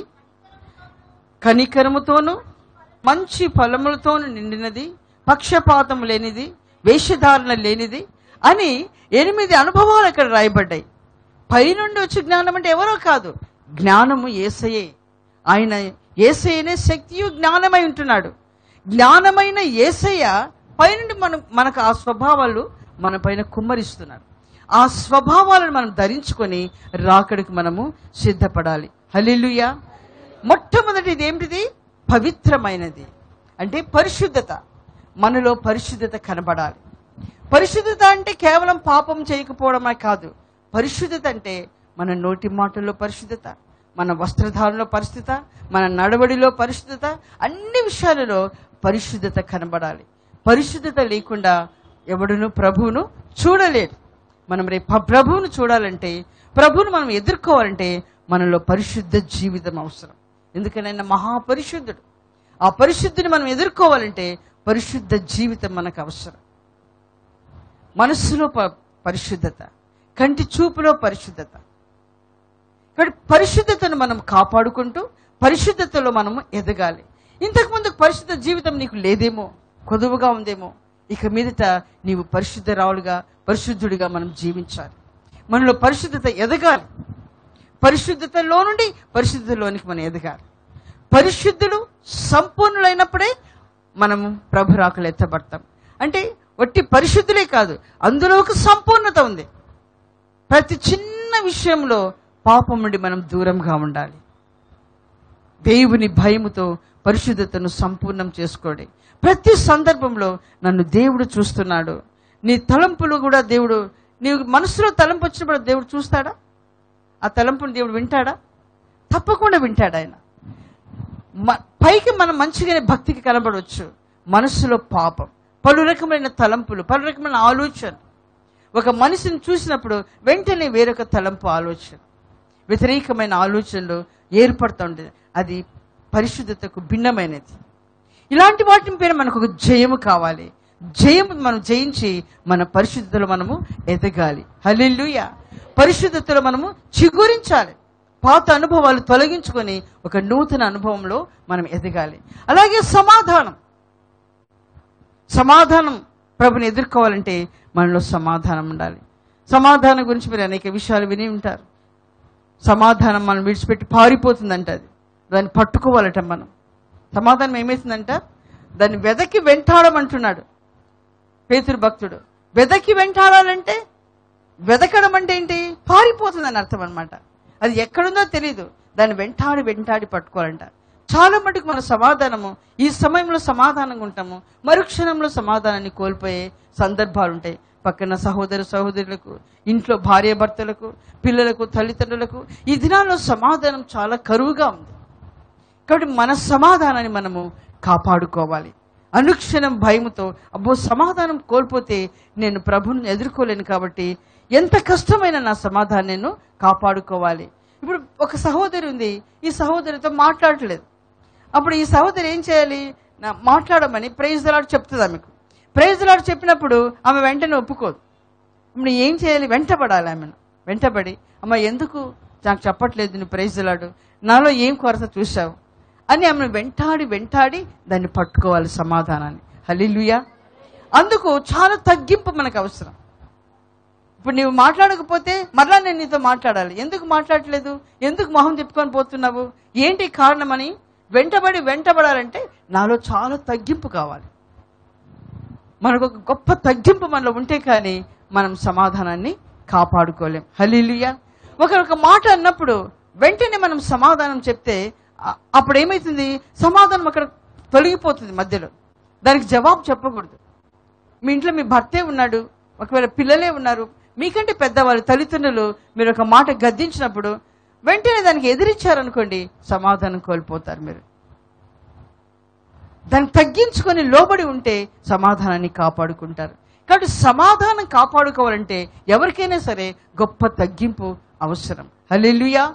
కనికరముతోనూ మంచి ఫలములతోనూ నిండినది, పక్షపాతం లేనిది, వేషధారణ లేనిది అని ఎనిమిది అనుభవాలు అక్కడ రాయబడ్డాయి. పైనుండి వచ్చే జ్ఞానం అంటే ఎవరో కాదు, జ్ఞానము యేసయ్యే. ఆయన యేసయ్యనే శక్తియు జ్ఞానమై ఉంటున్నాడు. జ్ఞానమైన యేసయ్య పైనుండి మనం మనకు ఆ స్వభావాలు మన పైన కుమ్మరిస్తున్నాడు. ఆ స్వభావాలను మనం ధరించుకొని రాకడికి మనము సిద్ధపడాలి. హల్లెలూయా. మొట్టమొదటిది ఏమిటిది? పవిత్రమైనది అంటే పరిశుద్ధత. మనలో పరిశుద్ధత కనబడాలి. పరిశుద్ధత అంటే కేవలం పాపం చేయకపోవడమే కాదు. పరిశుద్ధత అంటే మన నోటి మాటల్లో పరిశుద్ధత, మన వస్త్రధారణలో పరిశుద్ధత, మన నడవడిలో పరిశుద్ధత, అన్ని విషయాలలో పరిశుద్ధత కనబడాలి. పరిశుద్ధత లేకుండా ఎవడును ప్రభువును చూడలేడు. మనం రేపు ప్రభువును చూడాలంటే, ప్రభువును మనం ఎదుర్కోవాలంటే మనలో పరిశుద్ధ జీవితం అవసరం. ఎందుకని ఆయన మహాపరిశుద్ధుడు. ఆ పరిశుద్ధిని మనం ఎదుర్కోవాలంటే పరిశుద్ధ జీవితం మనకు అవసరం. మనస్సులో పరిశుద్ధత, కంటి చూపులో పరిశుద్ధత. కాబట్టి పరిశుద్ధతను మనం కాపాడుకుంటూ పరిశుద్ధతలో మనము ఎదగాలి. ఇంతకుముందు పరిశుద్ధ జీవితం నీకు లేదేమో, కొదువుగా ఉందేమో. ఇక మీదట నీవు పరిశుద్ధరాలుగా, పరిశుద్ధుడిగా మనం జీవించాలి. మనలో పరిశుద్ధత ఎదగాలి. పరిశుద్ధతలో నుండి పరిశుద్ధతలోనికి మనం ఎదగాలి. పరిశుద్ధులు సంపూర్ణులైనప్పుడే మనము ప్రభు రాకలు ఎత్తబడతాం. అంటే వట్టి పరిశుద్ధులే కాదు, అందులో ఒక సంపూర్ణత ఉంది. ప్రతి చిన్న విషయంలో పాపం నుండి మనం దూరంగా ఉండాలి. దేవుని భయముతో పరిశుద్ధతను సంపూర్ణం చేసుకోండి. ప్రతి సందర్భంలో నన్ను దేవుడు చూస్తున్నాడు. నీ తలంపులు కూడా దేవుడు, నీ మనసులో తలంపు వచ్చినప్పుడు దేవుడు చూస్తాడా? ఆ తలంపుని దేవుడు వింటాడా? తప్పకుండా వింటాడు ఆయన. పైకి మనం మంచిగానే భక్తికి కనబడవచ్చు, మనస్సులో పాపం, పలు రకమైన తలంపులు, పలు రకమైన ఆలోచన. ఒక మనిషిని చూసినప్పుడు వెంటనే వేరొక తలంపు, ఆలోచన, వ్యతిరేకమైన ఆలోచనలు ఏర్పడుతూ ఉంటుంది. అది పరిశుద్ధతకు భిన్నమైనది. ఇలాంటి వాటి పైన మనకు ఒక జయము కావాలి. జయం మనం జయించి మన పరిశుద్ధతలో మనము ఎదగాలి. హల్లెలూయా. పరిశుద్ధతలో మనము చిగురించాలి. పాత అనుభవాలు తొలగించుకొని ఒక నూతన అనుభవంలో మనం ఎదగాలి. అలాగే సమాధానం. సమాధానం ప్రభుని ఎదుర్కోవాలంటే మనలో సమాధానం ఉండాలి. సమాధానం గురించి మీరు అనేక విషయాలు విని ఉంటారు. సమాధానం మనం విడిచిపెట్టి పారిపోతుందంట. అది దాన్ని పట్టుకోవాలట. మనం సమాధానం ఏమవుతుందంట, దాన్ని వెదకి వెంటాడమంటున్నాడు పేతురు భక్తుడు. వెదకి వెంటాడాలంటే, వెదకడం అంటే ఏంటి? పారిపోతుందని అర్థం అనమాట. అది ఎక్కడుందో తెలియదు, దాన్ని వెంటాడి వెంటాడి పట్టుకోవాలంట. చాలా మటుకు మన సమాధానము, ఈ సమయంలో సమాధానంగా ఉంటాము, మరుక్షణంలో సమాధానాన్ని కోల్పోయే సందర్భాలు ఉంటాయి. పక్కన సహోదర సహోదరులకు, ఇంట్లో భార్య భర్తలకు, పిల్లలకు, తల్లిదండ్రులకు ఈ దినాల్లో సమాధానం చాలా కరువుగా ఉంది. కాబట్టి మన సమాధానాన్ని మనము కాపాడుకోవాలి. అనుక్షణం భయముతో, అబ్బో సమాధానం కోల్పోతే నేను ప్రభువుని ఎదుర్కోలేను, కాబట్టి ఎంత కష్టమైన నా సమాధానం నేను కాపాడుకోవాలి. ఇప్పుడు ఒక సహోదరి ఉంది, ఈ సహోదరితో మాట్లాడలేదు. అప్పుడు ఈ సహోదరి ఏం చేయాలి? నా మాట్లాడమని ప్రైజ్ ది లార్డ్ చెప్తుంది ఆమెకు. ప్రైజ్ ది లార్డ్ చెప్పినప్పుడు ఆమె వెంటనే ఒప్పుకోదు. ఇప్పుడు ఏం చేయాలి? వెంటబడాలి. ఆమెను వెంటబడి, అమ్మ ఎందుకు నాకు చెప్పట్లేదు నువ్వు ప్రైజ్ ది లార్డ్, నాలో ఏం కొరత చూసావు అని ఆమెను వెంటాడి వెంటాడి దాన్ని పట్టుకోవాలి, సమాధానాన్ని. హల్లెలూయా. అందుకు చాలా తగ్గింపు మనకు అవసరం. ఇప్పుడు నువ్వు మాట్లాడకపోతే మరలా నేను నీతో మాట్లాడాలి. ఎందుకు మాట్లాడట్లేదు? ఎందుకు మొహం తిప్పుకొని పోతున్నావు? ఏంటి కారణమని వెంటబడి వెంటబడాలంటే నాలో చాలా తగ్గింపు కావాలి. మనకు ఒక గొప్ప తగ్గింపు మనలో ఉంటే కానీ మనం సమాధానాన్ని కాపాడుకోలేం. హల్లెలూయా. ఒకరొక మాట అన్నప్పుడు వెంటనే మనం సమాధానం చెప్తే అప్పుడు ఏమవుతుంది, సమాధానం అక్కడ తొలగిపోతుంది మధ్యలో. దానికి జవాబు చెప్పకూడదు. మీ ఇంట్లో మీ భర్తే ఉన్నాడు, ఒకవేళ పిల్లలే ఉన్నారు, మీకంటే పెద్దవాళ్ళు తల్లిదండ్రులు మీరు ఒక మాట గద్దించినప్పుడు వెంటనే దానికి ఎదిరించారనుకోండి, సమాధానం కోల్పోతారు. మీరు దాన్ని తగ్గించుకొని లోబడి ఉంటే సమాధానాన్ని కాపాడుకుంటారు. కాబట్టి సమాధానం కాపాడుకోవాలంటే ఎవరికైనా సరే గొప్ప తగ్గింపు అవసరం. హల్లెలూయా.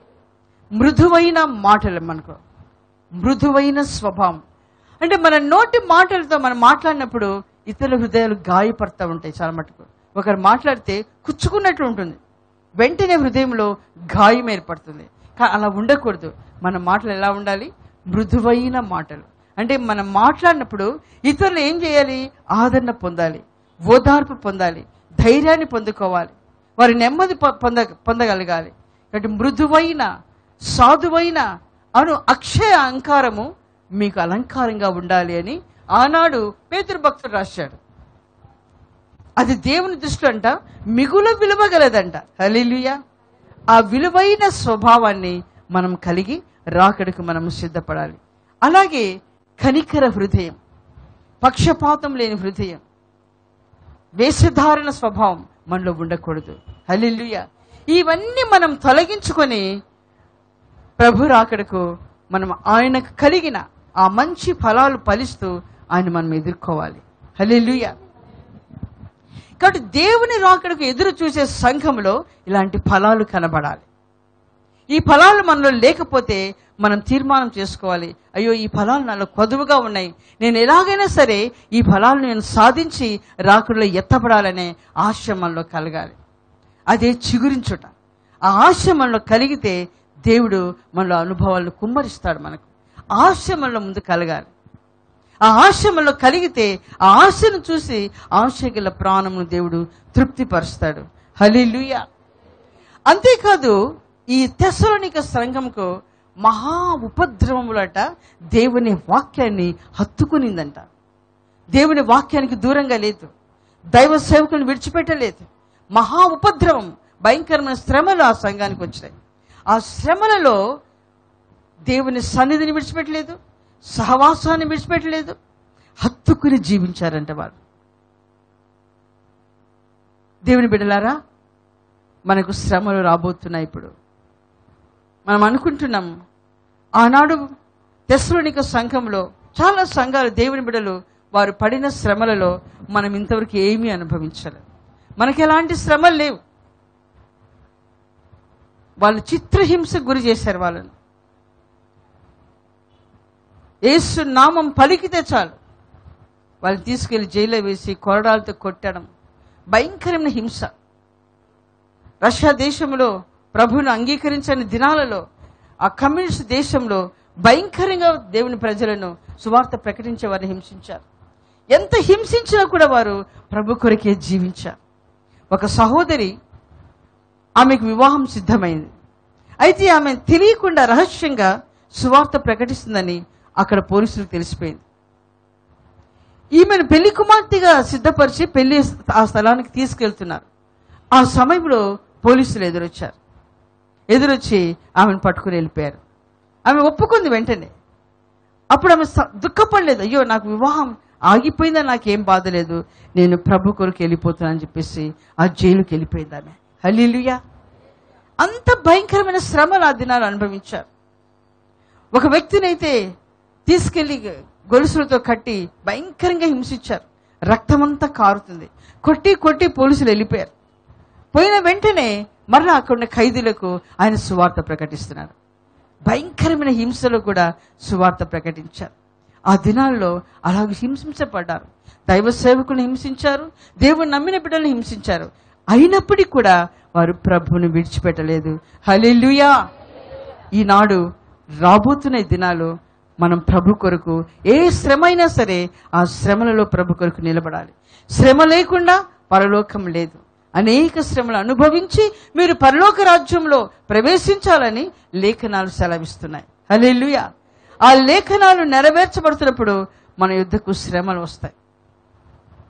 మృదువైన మాటలు, మనకు మృదువైన స్వభావం అంటే మన నోటి మాటలతో మనం మాట్లాడినప్పుడు ఇతరుల హృదయాలు గాయపడతా ఉంటాయి. చాలా మటుకు ఒకరు మాట్లాడితే కుచ్చుకున్నట్లు ఉంటుంది, వెంటనే హృదయంలో గాయం ఏర్పడుతుంది. కానీ అలా ఉండకూడదు. మన మాటలు ఎలా ఉండాలి? మృదువైన మాటలు. అంటే మనం మాట్లాడినప్పుడు ఇతరులు ఏం చేయాలి? ఆదరణ పొందాలి, ఓదార్పు పొందాలి, ధైర్యాన్ని పొందుకోవాలి, వారి నెమ్మది పొంద పొందగలగాలి. కాబట్టి మృదువైన సాధువైన అను అక్షయ అలంకారము మీకు అలంకారంగా ఉండాలి అని ఆనాడు పేతురు భక్తుడు రాశాడు. అది దేవుని దృష్టిలో అంట మిగులు విలువ గలదంట. హల్లెలూయా. ఆ విలువైన స్వభావాన్ని మనం కలిగి రాకడకు మనం సిద్ధపడాలి. అలాగే కనికర హృదయం, పక్షపాతం లేని హృదయం, వేషధారణ స్వభావం మనలో ఉండకూడదు. హల్లెలూయా. ఇవన్నీ మనం తొలగించుకొని ప్రభు రాకడకు మనం ఆయనకు కలిగిన ఆ మంచి ఫలాలు ఫలిస్తూ ఆయన మనం ఎదుర్కోవాలి. హల్లెలూయా. కాబట్టి దేవుని రాకడకు ఎదురు చూసే సంఘంలో ఇలాంటి ఫలాలు కనబడాలి. ఈ ఫలాలు మనలో లేకపోతే మనం తీర్మానం చేసుకోవాలి, అయ్యో ఈ ఫలాలు నాలో కొదువుగా ఉన్నాయి, నేను ఎలాగైనా సరే ఈ ఫలాలను నేను సాధించి రాకడలో ఎత్తపడాలనే ఆశ మనలో కలగాలి. అదే చిగురించుట. ఆ ఆశ మనలో కలిగితే దేవుడు మనలో అనుభవాలను కుమ్మరిస్తాడు. మనకు ఆశ మనలో ముందు కలగాలి. ఆ ఆశ మనలో కలిగితే ఆ ఆశను చూసి ఆశ గల ప్రాణమును దేవుడు తృప్తిపరుస్తాడు. హల్లెలూయా. అంతేకాదు ఈ తెస్సలోనిక సంఘంకు మహా ఉపద్రవములట దేవుని వాక్యాన్ని హత్తుకునిందంట. దేవుని వాక్యానికి దూరంగా లేదు, దైవ సేవకులను విడిచిపెట్టలేదు. మహా ఉపద్రవం, భయంకరమైన శ్రమలు ఆ సంఘానికి వచ్చినాయి. ఆ శ్రమలలో దేవుని సన్నిధిని విడిచిపెట్టలేదు, సహవాసాన్ని విడిచిపెట్టలేదు, హత్తుకుని జీవించారంట వారు. దేవుని బిడ్డలారా, మనకు శ్రమలు రాబోతున్నాయి. ఇప్పుడు మనం అనుకుంటున్నాం, ఆనాడు తెస్సలోనిక సంఘంలో చాలా సంఘాలు దేవుని బిడ్డలు వారు పడిన శ్రమలలో మనం ఇంతవరకు ఏమీ అనుభవించలేదు. మనకి ఎలాంటి శ్రమలు లేవు. వాళ్ళు చిత్రహింసకు గురి చేశారు. వాళ్ళను యేసు నామం పలికితే చాలు వాళ్ళని తీసుకెళ్లి జైల్లో వేసి కొరడాలతో కొట్టడం, భయంకరమైన హింస. రష్యా దేశంలో ప్రభువును అంగీకరించని దినాలలో ఆ కమ్యూనిస్ట్ దేశంలో భయంకరంగా దేవుని ప్రజలను సువార్త ప్రకటించే వారిని హింసించారు. ఎంత హింసించినా కూడా వారు ప్రభు కొరకే జీవించారు. ఒక సహోదరి, ఆమెకు వివాహం సిద్ధమైంది. అయితే ఆమె తెలియకుండా రహస్యంగా సువార్త ప్రకటిస్తుందని అక్కడ పోలీసులకు తెలిసిపోయింది. ఈమెను పెళ్లి కుమార్తెగా సిద్ధపరిచి పెళ్లి ఆ స్థలానికి తీసుకెళ్తున్నారు. ఆ సమయంలో పోలీసులు ఎదురొచ్చారు. ఎదురొచ్చి ఆమెను పట్టుకుని వెళ్ళిపోయారు. ఆమె ఒప్పుకుంది వెంటనే. అప్పుడు ఆమె దుఃఖపడలేదు, అయ్యో నాకు వివాహం ఆగిపోయిందా, నాకేం బాధ లేదు, నేను ప్రభు కొరకు వెళ్ళిపోతున్నానని చెప్పేసి ఆ జైలుకి వెళ్ళిపోయింది ఆమె. హల్లెలూయా. అంత భయంకరమైన శ్రమలు ఆ దినాలు అనుభవించారు. ఒక వ్యక్తినైతే తీసుకెళ్లి గొలుసులతో కట్టి భయంకరంగా హింసించారు. రక్తమంతా కారుతుంది. కొట్టి కొట్టి పోలీసులు వెళ్ళిపోయారు. పోయిన వెంటనే మరలా అక్కడ ఖైదీలకు ఆయన సువార్త ప్రకటిస్తున్నారు. భయంకరమైన హింసలో కూడా సువార్త ప్రకటించారు. ఆ దినాల్లో అలాగే హింసించబడ్డారు. దైవ సేవకులను హింసించారు, దేవుని నమ్మిన బిడ్డలను హింసించారు. అయినప్పటికీ కూడా వారు ప్రభువుని విడిచిపెట్టలేదు. హల్లెలూయా. ఈనాడు రాబోతున్న దినాలు మనం ప్రభు కొరకు ఏ శ్రమ అయినా సరే ఆ శ్రమలలో ప్రభు కొరకు నిలబడాలి. శ్రమ లేకుండా పరలోకం లేదు. అనేక శ్రమలు అనుభవించి మీరు పరలోక రాజ్యంలో ప్రవేశించాలని లేఖనాలు సెలవిస్తున్నాయి. హల్లెలూయా. ఆ లేఖనాలు నెరవేర్చబడుతున్నప్పుడు మన యుద్ధకు శ్రమలు వస్తాయి.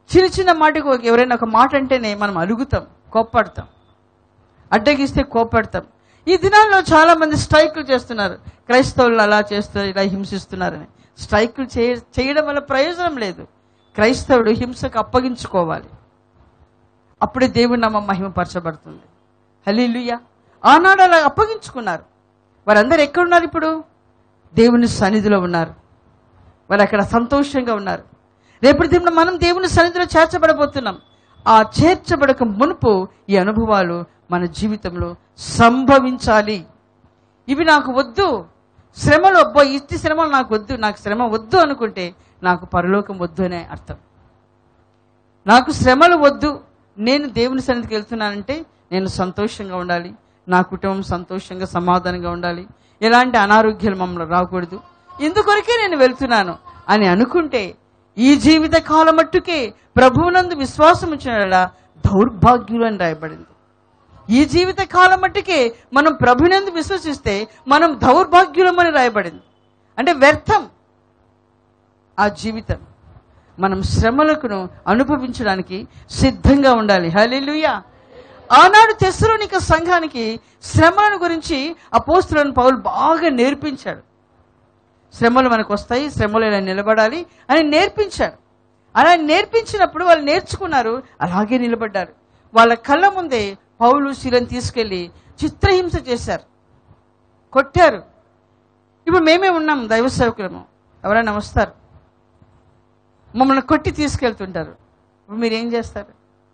చిన్న చిన్న మాటకు ఎవరైనా ఒక మాట అంటేనే మనం అలుగుతాం, కోప్పడతాం, అడ్డగిస్తే కోప్పడతాం. ఈ దినాల్లో చాలా మంది స్ట్రైకులు చేస్తున్నారు. క్రైస్తవులు అలా చేస్తున్నారు, ఇలా హింసిస్తున్నారని. స్ట్రైకులు చేయడం వల్ల ప్రయోజనం లేదు. క్రైస్తవుడు హింసకు అప్పగించుకోవాలి. అప్పుడే దేవుని నామం మహిమపరచబడుతుంది. హల్లెలూయా. ఆనాడు అలా అప్పగించుకున్నారు. వారందరూ ఎక్కడున్నారు? ఇప్పుడు దేవుని సన్నిధిలో ఉన్నారు. వారు అక్కడ సంతోషంగా ఉన్నారు. రేపటి దినం మనం దేవుని సన్నిధిలో చేర్చబడబోతున్నాం. ఆ చేర్చబడక మునుపు ఈ అనుభవాలు మన జీవితంలో సంభవించాలి. ఇవి నాకు వద్దు, శ్రమలు అబ్బో ఇట్టి శ్రమలు నాకు వద్దు, నాకు శ్రమ వద్దు అనుకుంటే నాకు పరలోకం వద్దు అనే అర్థం. నాకు శ్రమలు వద్దు, నేను దేవుని సన్నిధికి వెళ్తున్నానంటే నేను సంతోషంగా ఉండాలి, నా కుటుంబం సంతోషంగా సమాధానంగా ఉండాలి, ఎలాంటి అనారోగ్యాలు మమ్మల్ని రాకూడదు, ఇందుకొరకే నేను వెళ్తున్నాను అని అనుకుంటే ఈ జీవిత కాలం మట్టుకే ప్రభువునందు విశ్వాసం ఉంచిన దౌర్భాగ్యులు అని రాయబడింది. ఈ జీవిత కాలం మట్టుకే మనం ప్రభునందు విశ్వసిస్తే మనం దౌర్భాగ్యులమని రాయబడింది. అంటే వ్యర్థం ఆ జీవితం. మనం శ్రమలను అనుభవించడానికి సిద్ధంగా ఉండాలి. హల్లెలూయా. ఆనాడు తెస్సలోనిక సంఘానికి శ్రమలను గురించి అపోస్తలుడైన పౌలు బాగా నేర్పించాడు. శ్రమలు మనకు వస్తాయి, శ్రమలు ఇలా నిలబడాలి అని నేర్పించాడు. అలా నేర్పించినప్పుడు వాళ్ళు నేర్చుకున్నారు, అలాగే నిలబడ్డారు. వాళ్ళ కళ్ళ ముందే పౌలు శీలను తీసుకెళ్లి చిత్రహింస చేశారు, కొట్టారు. ఇప్పుడు మేమే ఉన్నాం దైవ సేవకులము, ఎవరైనా వస్తారు మమ్మల్ని కొట్టి తీసుకెళ్తుంటారు. ఇప్పుడు మీరేం చేస్తారు?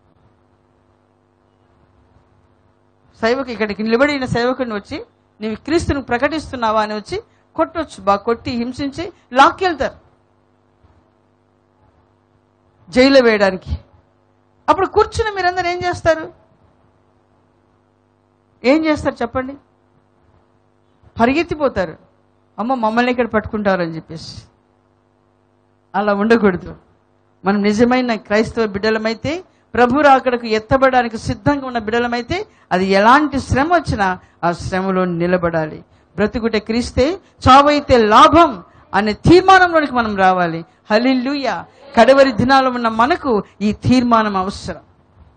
సేవకు ఇక్కడికి నిలబడిన సేవకుడిని వచ్చి నీవు క్రీస్తును ప్రకటిస్తున్నావా అని వచ్చి కొట్టొచ్చు, బాగా కొట్టి హింసించి లాక్కెళ్తారు జైల్లో వేయడానికి. అప్పుడు కూర్చుని మీరందరూ ఏం చేస్తారు? ఏం చేస్తారు చెప్పండి? పరిగెత్తిపోతారు, అమ్మ మమ్మల్ని ఇక్కడ పట్టుకుంటారని చెప్పేసి. అలా ఉండకూడదు. మనం నిజమైన క్రైస్తవ బిడ్డలమైతే, ప్రభు రాకడకు ఎత్తబడడానికి సిద్ధంగా ఉన్న బిడ్డలమైతే అది ఎలాంటి శ్రమ వచ్చినా ఆ శ్రమలో నిలబడాలి. బ్రతుకుటే క్రీస్తే, చావైతే లాభం అనే తీర్మానంలోనికి మనం రావాలి. హల్లెలూయా. కడవరి దినాల్లో ఉన్న మనకు ఈ తీర్మానం అవసరం.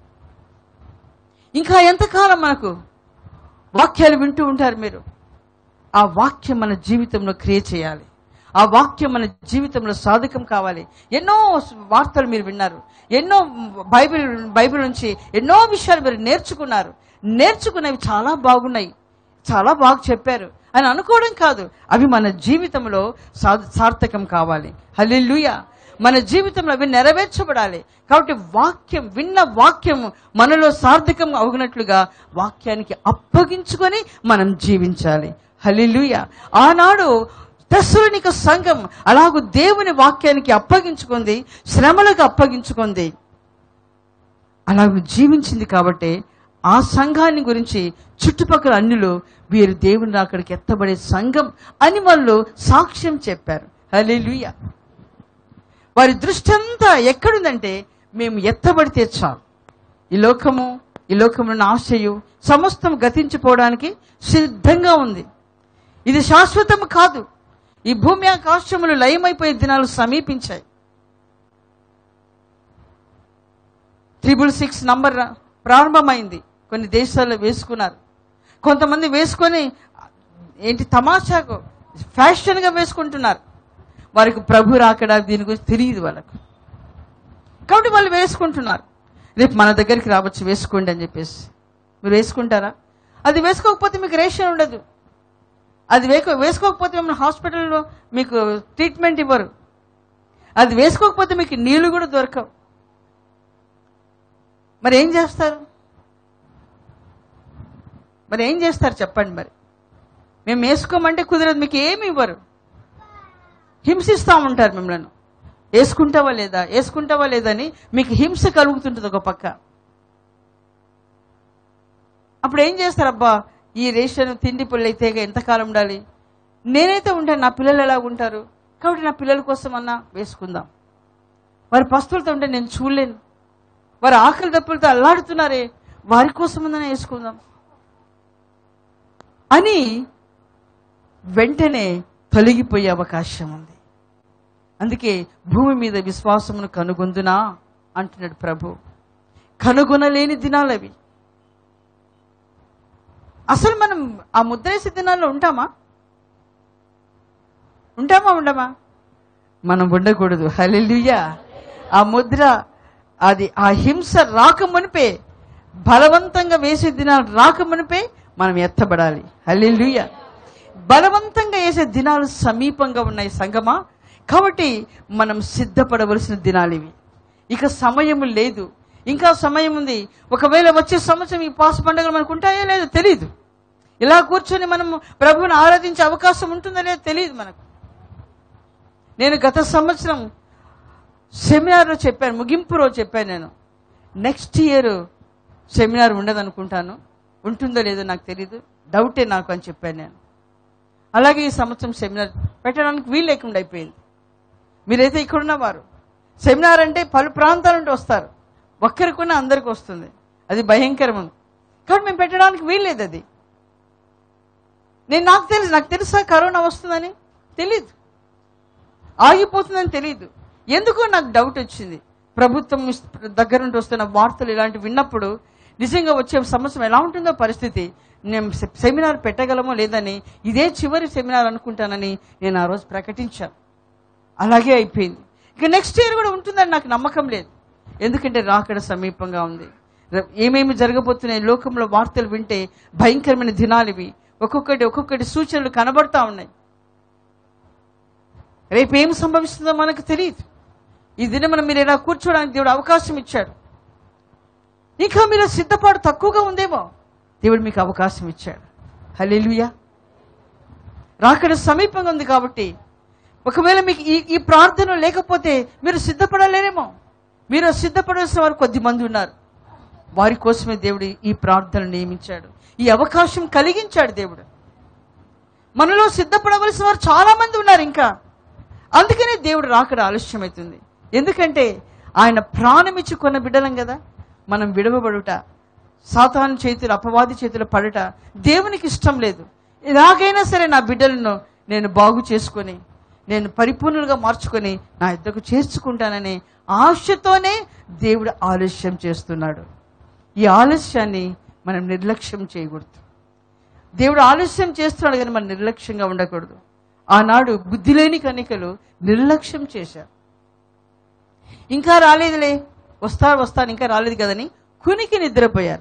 ఇంకా ఎంతకాలం మనకు వాక్యాలు వింటూ ఉంటారు మీరు? ఆ వాక్యం మన జీవితంలో క్రియ చేయాలి. ఆ వాక్యం మన జీవితంలో సాధకం కావాలి. ఎన్నో వార్తలు మీరు విన్నారు, ఎన్నో బైబిల్ బైబిల్ నుంచి ఎన్నో విషయాలు మీరు నేర్చుకున్నారు. నేర్చుకునేవి చాలా బాగున్నాయి, చాలా బాగా చెప్పారు అని అనుకోవడం కాదు, అవి మన జీవితంలో సార్థకం కావాలి. హల్లెలూయా. మన జీవితంలో అవి నెరవేర్చబడాలి. కాబట్టి వాక్యం, విన్న వాక్యం మనలో సార్థకం అవునట్లుగా వాక్యానికి అప్పగించుకొని మనం జీవించాలి. హల్లెలూయా. ఆనాడు తెస్సలోనిక సంఘం అలాగూ దేవుని వాక్యానికి అప్పగించుకుంది, శ్రమలకు అప్పగించుకుంది, అలాగూ జీవించింది. కాబట్టి ఆ సంఘాన్ని గురించి చుట్టుపక్కల అన్యులు వీరు దేవుని రాకడికి ఎత్తబడే సంఘం అని వాళ్ళు సాక్ష్యం చెప్పారు. హల్లెలూయా. వారి దృష్టి అంతా ఎక్కడుందంటే మేము ఎత్తబడితే చాలు, ఈ లోకము ఈ లోకమున్న ఆశయు సమస్తం గతించిపోవడానికి సిద్ధంగా ఉంది. ఇది శాశ్వతం కాదు. ఈ భూమి ఆకాశములు లయమైపోయే దినాలు సమీపించాయి. త్రిబుల్ సిక్స్ నంబర్ ప్రారంభమైంది. కొన్ని దేశాల్లో వేసుకున్నారు. కొంతమంది వేసుకొని ఏంటి తమాషాకు ఫ్యాషన్గా వేసుకుంటున్నారు. వారికి ప్రభు రాకడా దీని గురించి తెలియదు వాళ్ళకు. కాబట్టి వాళ్ళు వేసుకుంటున్నారు. రేపు మన దగ్గరికి రావచ్చు, వేసుకోండి అని చెప్పేసి. మీరు వేసుకుంటారా? అది వేసుకోకపోతే మీకు రేషన్ ఉండదు. అది వేకో వేసుకోకపోతే మిమ్మల్ని హాస్పిటల్లో మీకు ట్రీట్మెంట్ ఇవ్వరు. అది వేసుకోకపోతే మీకు నీళ్లు కూడా దొరకవు. మరి ఏం చేస్తారు? మరి ఏం చేస్తారు చెప్పండి? మరి మేము వేసుకోమంటే కుదరదు, మీకు ఏమి ఇవ్వరు, హింసిస్తూ ఉంటారు మిమ్మల్ని. వేసుకుంటావా లేదా వేసుకుంటావా లేదని మీకు హింస కలుగుతుంటుంది ఒక పక్క. అప్పుడు ఏం చేస్తారు? అబ్బా ఈ రేషన్ తిండి పుల్లు అయితే ఎంతకాలం ఉండాలి, నేనైతే ఉంటాను, నా పిల్లలు ఎలా ఉంటారు, కాబట్టి నా పిల్లల కోసం అన్నా వేసుకుందాం. వారి పస్తులతో ఉంటే నేను చూడలేను, వారి ఆకలి దప్పులతో అల్లాడుతున్నారే, వారి కోసం అన్నా వేసుకుందాం అని వెంటనే తొలగిపోయే అవకాశం ఉంది. అందుకే భూమి మీద విశ్వాసమును కనుగొందునా అంటున్నాడు ప్రభు. కనుగొనలేని దినాలు అవి. అసలు మనం ఆ ముద్రేసే దినాల్లో ఉంటామా ఉంటామా ఉండమా? మనం ఉండకూడదు. హల్లెలూయా. ఆ ముద్ర, అది ఆ హింస రాకమునిపే, బలవంతంగా వేసే దినాలు రాకమునిపే మనం ఎత్తబడాలి. హల్లెలూయా. బలవంతంగా వేసే దినాలు సమీపంగా ఉన్నాయి సంగమా. కాబట్టి మనం సిద్ధపడవలసిన దినాలు ఇవి. ఇక సమయం లేదు, ఇంకా సమయం ఉంది. ఒకవేళ వచ్చే సంవత్సరం ఈ పాస్ పండుగలు మనకు ఉంటాయో లేదో తెలియదు. ఇలా కూర్చొని మనం ప్రభువుని ఆరాధించే అవకాశం ఉంటుందో లేదో తెలియదు మనకు. నేను గత సంవత్సరం సెమినార్లో చెప్పాను, ముగింపు రోజు చెప్పాను. నేను నెక్స్ట్ ఇయర్ సెమినార్ ఉండదు అనుకుంటాను, ఉంటుందో లేదో నాకు తెలియదు, డౌటే నాకు అని చెప్పాను నేను. అలాగే ఈ సంవత్సరం సెమినార్ పెట్టడానికి వీలు లేకుండా అయిపోయింది. మీరైతే ఇక్కడున్న వారు సెమినార్ అంటే పలు ప్రాంతాల నుండి వస్తారు, ఒక్కరికున్న అందరికి వస్తుంది, అది భయంకరం. కానీ మేము పెట్టడానికి వీల్లేదు. అది నేను నాకు తెలుసు నాకు తెలుసా కరోనా వస్తుందని తెలీదు, ఆగిపోతుందని తెలీదు. ఎందుకో నాకు డౌట్ వచ్చింది. ప్రభుత్వం దగ్గర నుండి వస్తున్న వార్తలు ఇలాంటివి విన్నప్పుడు నిజంగా వచ్చే సంవత్సరం ఎలా ఉంటుందో పరిస్థితి, నేను సెమినార్ పెట్టగలమో లేదని, ఇదే చివరి సెమినార్ అనుకుంటానని నేను ఆ రోజు ప్రకటించాను. అలాగే అయిపోయింది. ఇక నెక్స్ట్ ఇయర్ కూడా ఉంటుందని నాకు నమ్మకం లేదు. ఎందుకంటే రాకడ సమీపంగా ఉంది. ఏమేమి జరగబోతున్నాయి లోకంలో వార్తలు వింటే భయంకరమైన దినాలు ఇవి. ఒక్కొక్కటి ఒక్కొక్కటి సూచనలు కనబడతా ఉన్నాయి. రేపు ఏం సంభవిస్తుందో మనకు తెలియదు. ఈ దినం మనం మీరు ఇలా కూర్చోడానికి దేవుడు అవకాశం ఇచ్చాడు. ఇంకా మీరు సిద్ధపాటు తక్కువగా ఉందేమో, దేవుడు మీకు అవకాశం ఇచ్చాడు. హల్లెలూయా. రాకడ సమీపంగా ఉంది కాబట్టి ఒకవేళ మీకు ఈ ఈ ప్రార్థన లేకపోతే మీరు సిద్ధపడలేరేమో. మీరు సిద్ధపడాల్సిన వారు కొద్ది మంది ఉన్నారు. వారి కోసమే దేవుడు ఈ ప్రార్థన నియమించాడు, ఈ అవకాశం కలిగించాడు దేవుడు. మనలో సిద్ధపడవలసిన వారు చాలా మంది ఉన్నారు ఇంకా. అందుకనే దేవుడు రాకడ ఆలస్యమవుతుంది. ఎందుకంటే ఆయన ప్రాణం ఇచ్చి కొన్న బిడ్డలం కదా. మనం విడవబడుట, సాతాను చేతులు అపవాది చేతులు పడుట దేవునికి ఇష్టం లేదు. ఎలాగైనా సరే నా బిడ్డలను నేను బాగు చేసుకొని, నేను పరిపూర్ణులుగా మార్చుకొని నా ఇద్దరికి చేర్చుకుంటాననే ఆశతోనే దేవుడు ఆలస్యం చేస్తున్నాడు. ఈ ఆలస్యాన్ని మనం నిర్లక్ష్యం చేయకూడదు. దేవుడు ఆలస్యం చేస్తున్నాడు కానీ మనం నిర్లక్ష్యంగా ఉండకూడదు. ఆనాడు బుద్ధి లేని కన్యకలు నిర్లక్ష్యం చేశారు. ఇంకా రాలేదులే, వస్తారు వస్తాను ఇంకా రాలేదు కదని కునికి నిద్రపోయారు.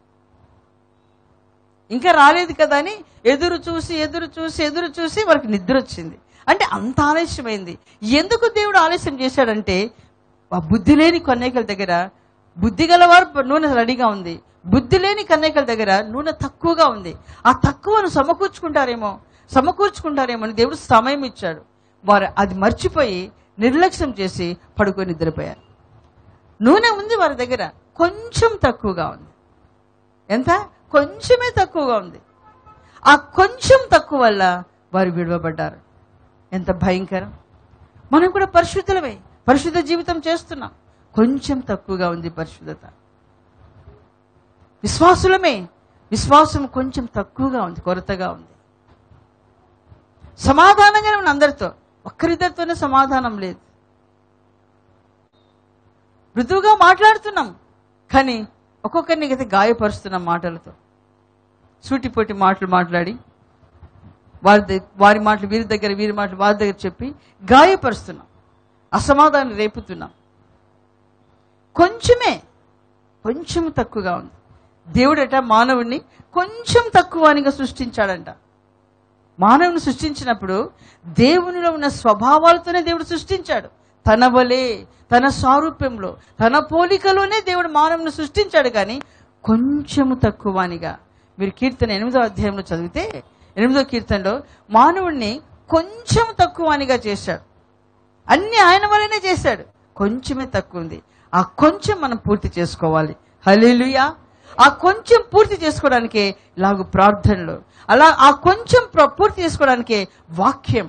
ఇంకా రాలేదు కదా అని ఎదురు చూసి ఎదురు చూసి ఎదురు చూసి వారికి నిద్ర వచ్చింది. అంటే అంత ఆలస్యమైంది. ఎందుకు దేవుడు ఆలస్యం చేశాడంటే, ఆ బుద్ధి లేని కన్యకల దగ్గర బుద్ధి గలవారు నూనె రెడీగా ఉంది, బుద్ధి లేని కన్యకల దగ్గర నూనె తక్కువగా ఉంది. ఆ తక్కువను సమకూర్చుకుంటారేమో సమకూర్చుకుంటారేమో అని దేవుడు సమయం ఇచ్చాడు. వారు అది మర్చిపోయి నిర్లక్ష్యం చేసి పడుకొని నిద్రపోయారు. నూనె ఉంది వారి దగ్గర, కొంచెం తక్కువగా ఉంది. ఎంత? కొంచెమే తక్కువగా ఉంది. ఆ కొంచెం తక్కువ వల్ల వారు విడవబడ్డారు. ఎంత భయంకరం. మనం కూడా పరిశుద్ధులమే, పరిశుద్ధ జీవితం చేస్తున్నాం, కొంచెం తక్కువగా ఉంది పరిశుద్ధత. విశ్వాసులమే, విశ్వాసం కొంచెం తక్కువగా ఉంది, కొరతగా ఉంది. సమాధానంగానే ఉన్న అందరితో, ఒక్కరిద్దరితోనే సమాధానం లేదు. మృదువుగా మాట్లాడుతున్నాం కానీ ఒక్కొక్కరిని అయితే గాయపరుస్తున్నాం మాటలతో. సూటిపోటి మాటలు మాట్లాడి వారి వారి మాటలు వీరి దగ్గర, వీరి మాటలు వారి దగ్గర చెప్పి గాయపరుస్తున్నాం, అసమాధానం రేపుతున్నాం. కొంచెమే, కొంచెం తక్కువగా ఉంది. దేవుడట మానవుడిని కొంచెం తక్కువనిగా సృష్టించాడంట. మానవుని సృష్టించినప్పుడు దేవునిలో ఉన్న స్వభావాలతోనే దేవుడు సృష్టించాడు. తన వలే, తన సారూప్యంలో, తన పోలికలోనే దేవుడు మానవుని సృష్టించాడు. కానీ కొంచెము తక్కువనిగా. మీరు కీర్తన ఎనిమిదో అధ్యాయంలో చదివితే, ఎనిమిదో కీర్తనలో మానవుడిని కొంచెం తక్కువనిగా చేశాడు. అన్ని ఆయన వల్లనే చేశాడు, కొంచెమే తక్కువ ఉంది. ఆ కొంచెం మనం పూర్తి చేసుకోవాలి. హల్లెలూయా. ఆ కొంచెం పూర్తి చేసుకోవడానికే ఇలాగ ప్రార్థనలు, అలా ఆ కొంచెం పూర్తి చేసుకోవడానికే వాక్యం.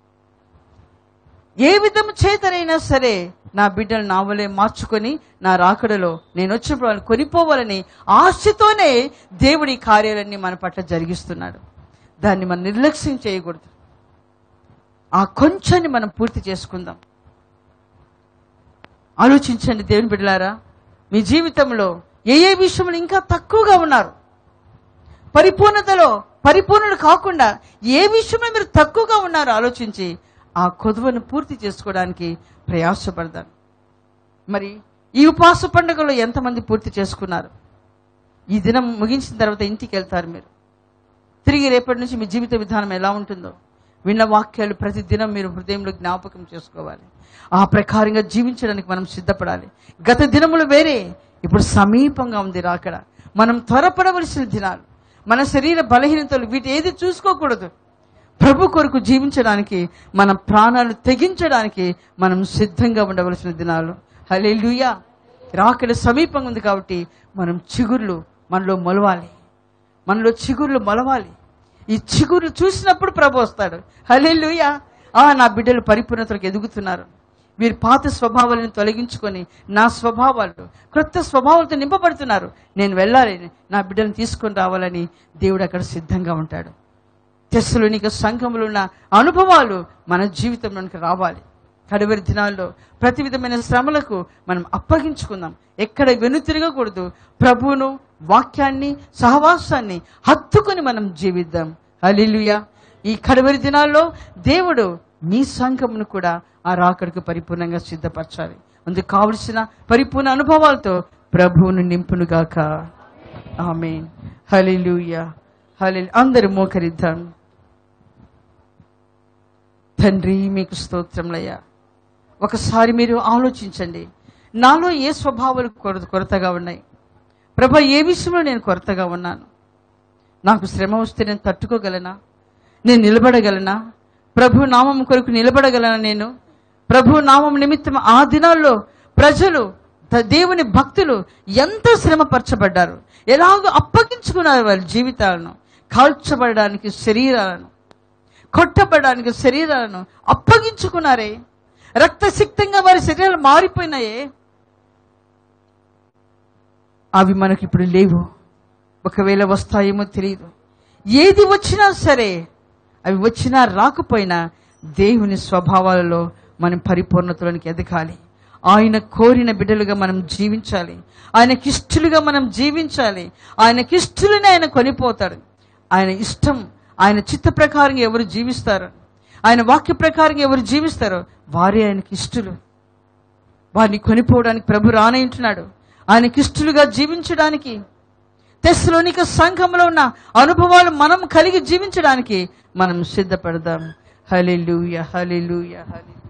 ఏ విధము చేతనైనా సరే నా బిడ్డలు నా వలే మార్చుకొని నా రాకడలో నేను వచ్చినప్పుడు వాళ్ళని కొనిపోవాలని ఆశతోనే దేవుడి కార్యాలన్నీ మన పట్ల జరిగిస్తున్నాడు. దాన్ని మనం నిర్లక్ష్యం చేయకూడదు. ఆ కొంచెాన్ని మనం పూర్తి చేసుకుందాం. ఆలోచించండి దేవుని బిడ్డలారా, మీ జీవితంలో ఏ ఏ విషయంలో ఇంకా తక్కువగా ఉన్నారు, పరిపూర్ణతలో పరిపూర్ణుడు కాకుండా ఏ విషయంలో మీరు తక్కువగా ఉన్నారో ఆలోచించి ఆ కొదువను పూర్తి చేసుకోవడానికి ప్రయాసపడతాను. మరి ఈ ఉపవాస పండుగలో ఎంతమంది పూర్తి చేసుకున్నారు? ఈ దినం ముగించిన తర్వాత ఇంటికి వెళ్తారు మీరు. తిరిగి రేపటి నుంచి మీ జీవిత విధానం ఎలా ఉంటుందో విన్న వాక్యాలు ప్రతి దినం మీరు హృదయంలో జ్ఞాపకం చేసుకోవాలి. ఆ ప్రకారంగా జీవించడానికి మనం సిద్ధపడాలి. గత దినములు వేరే, ఇప్పుడు సమీపంగా ఉంది రాకడ. మనం త్వరపడవలసిన దినాలు. మన శరీర బలహీనతలు వీటి ఏది చూసుకోకూడదు. ప్రభు కొరకు జీవించడానికి, మన ప్రాణాలు తెగించడానికి మనం సిద్ధంగా ఉండవలసిన దినాలు. హల్లెలూయా. రాకడ సమీపంగా ఉంది కాబట్టి మనం చిగుర్లు మనలో మొలవాలి, మనలో చిగుర్లు మొలవాలి. ఈ చిగుర్లు చూసినప్పుడు ప్రభు వస్తాడు. హల్లెలూయా. ఆ నా బిడ్డలు పరిపూర్ణతలకు ఎదుగుతున్నారు, వీరు పాత స్వభావాలను తొలగించుకొని నా స్వభావాలు క్రొత్త స్వభావాలతో నింపబడుతున్నారు, నేను వెళ్ళాలి, నా బిడ్డలను తీసుకొని రావాలని దేవుడు అక్కడ సిద్ధంగా ఉంటాడు. తెస్సలోనిక సంఘములో ఉన్న అనుభవాలు మన జీవితంలోనికి రావాలి. కడవరి దినాల్లో ప్రతి విధమైన శ్రమలకు మనం అప్పగించుకుందాం. ఎక్కడ వెనుతిరగకూడదు. ప్రభువును, వాక్యాన్ని, సహవాసాన్ని హత్తుకొని మనం జీవిద్దాం. హల్లెలూయా. ఈ కడవరి దినాల్లో దేవుడు మీ సంఘమును కూడా ఆ రాకడకు పరిపూర్ణంగా సిద్ధపరచాలి. అందుకు కావలసిన పరిపూర్ణ అనుభవాలతో ప్రభువును నింపునుగాక. ఆమేన్. హల్లెలూయా. హల్లెలూయా. అందరూ మోకరిద్దాం. తండ్రి మీకు స్తోత్రములయ్యా. ఒకసారి మీరు ఆలోచించండి, నాలో ఏ స్వభావాలు కొరత కొరతగా ఉన్నాయి ప్రభా? ఏ విషయంలో నేను కొరతగా ఉన్నాను? నాకు శ్రమ వస్తే నేను తట్టుకోగలనా? నేను నిలబడగలనా? ప్రభు నామం కొరకు నిలబడగలనా? నేను ప్రభు నామం నిమిత్తం ఆ దినాల్లో ప్రజలు, దేవుని భక్తులు ఎంత శ్రమపరచబడ్డారు, ఎలాగో అప్పగించుకున్నారు వారి జీవితాలను. కాల్చబడడానికి శరీరాలను, కొట్టబడడానికి శరీరాలను అప్పగించుకున్నారే. రక్తసిక్తంగా వారి శరీరాలు మారిపోయినాయే. అవి మనకి ఇప్పుడు లేవు. ఒకవేళ వస్తాయేమో తెలియదు. ఏది వచ్చినా సరే, అవి వచ్చినా రాకపోయినా దేవుని స్వభావాలలో మనం పరిపూర్ణతలోనికి ఎదగాలి. ఆయన కోరిన బిడ్డలుగా మనం జీవించాలి. ఆయనకిష్టులుగా మనం జీవించాలి. ఆయనకిష్టులని ఆయన కొనిపోతాడు. ఆయన ఇష్టం, ఆయన చిత్త ప్రకారం ఎవరు జీవిస్తారో, ఆయన వాక్య ప్రకారం ఎవరు జీవిస్తారో వారే ఆయనకి ఇష్టలు. వారిని కొనిపోవడానికి ప్రభు రానంటున్నాడు. ఆయనకి ఇష్టలుగా జీవించడానికి, తెస్సలోనిక సంఘంలో ఉన్న అనుభవాలు మనం కలిగి జీవించడానికి మనం సిద్ధపడదాం. హల్లెలూయా. హల్లెలూయా. హల్లెలూయా.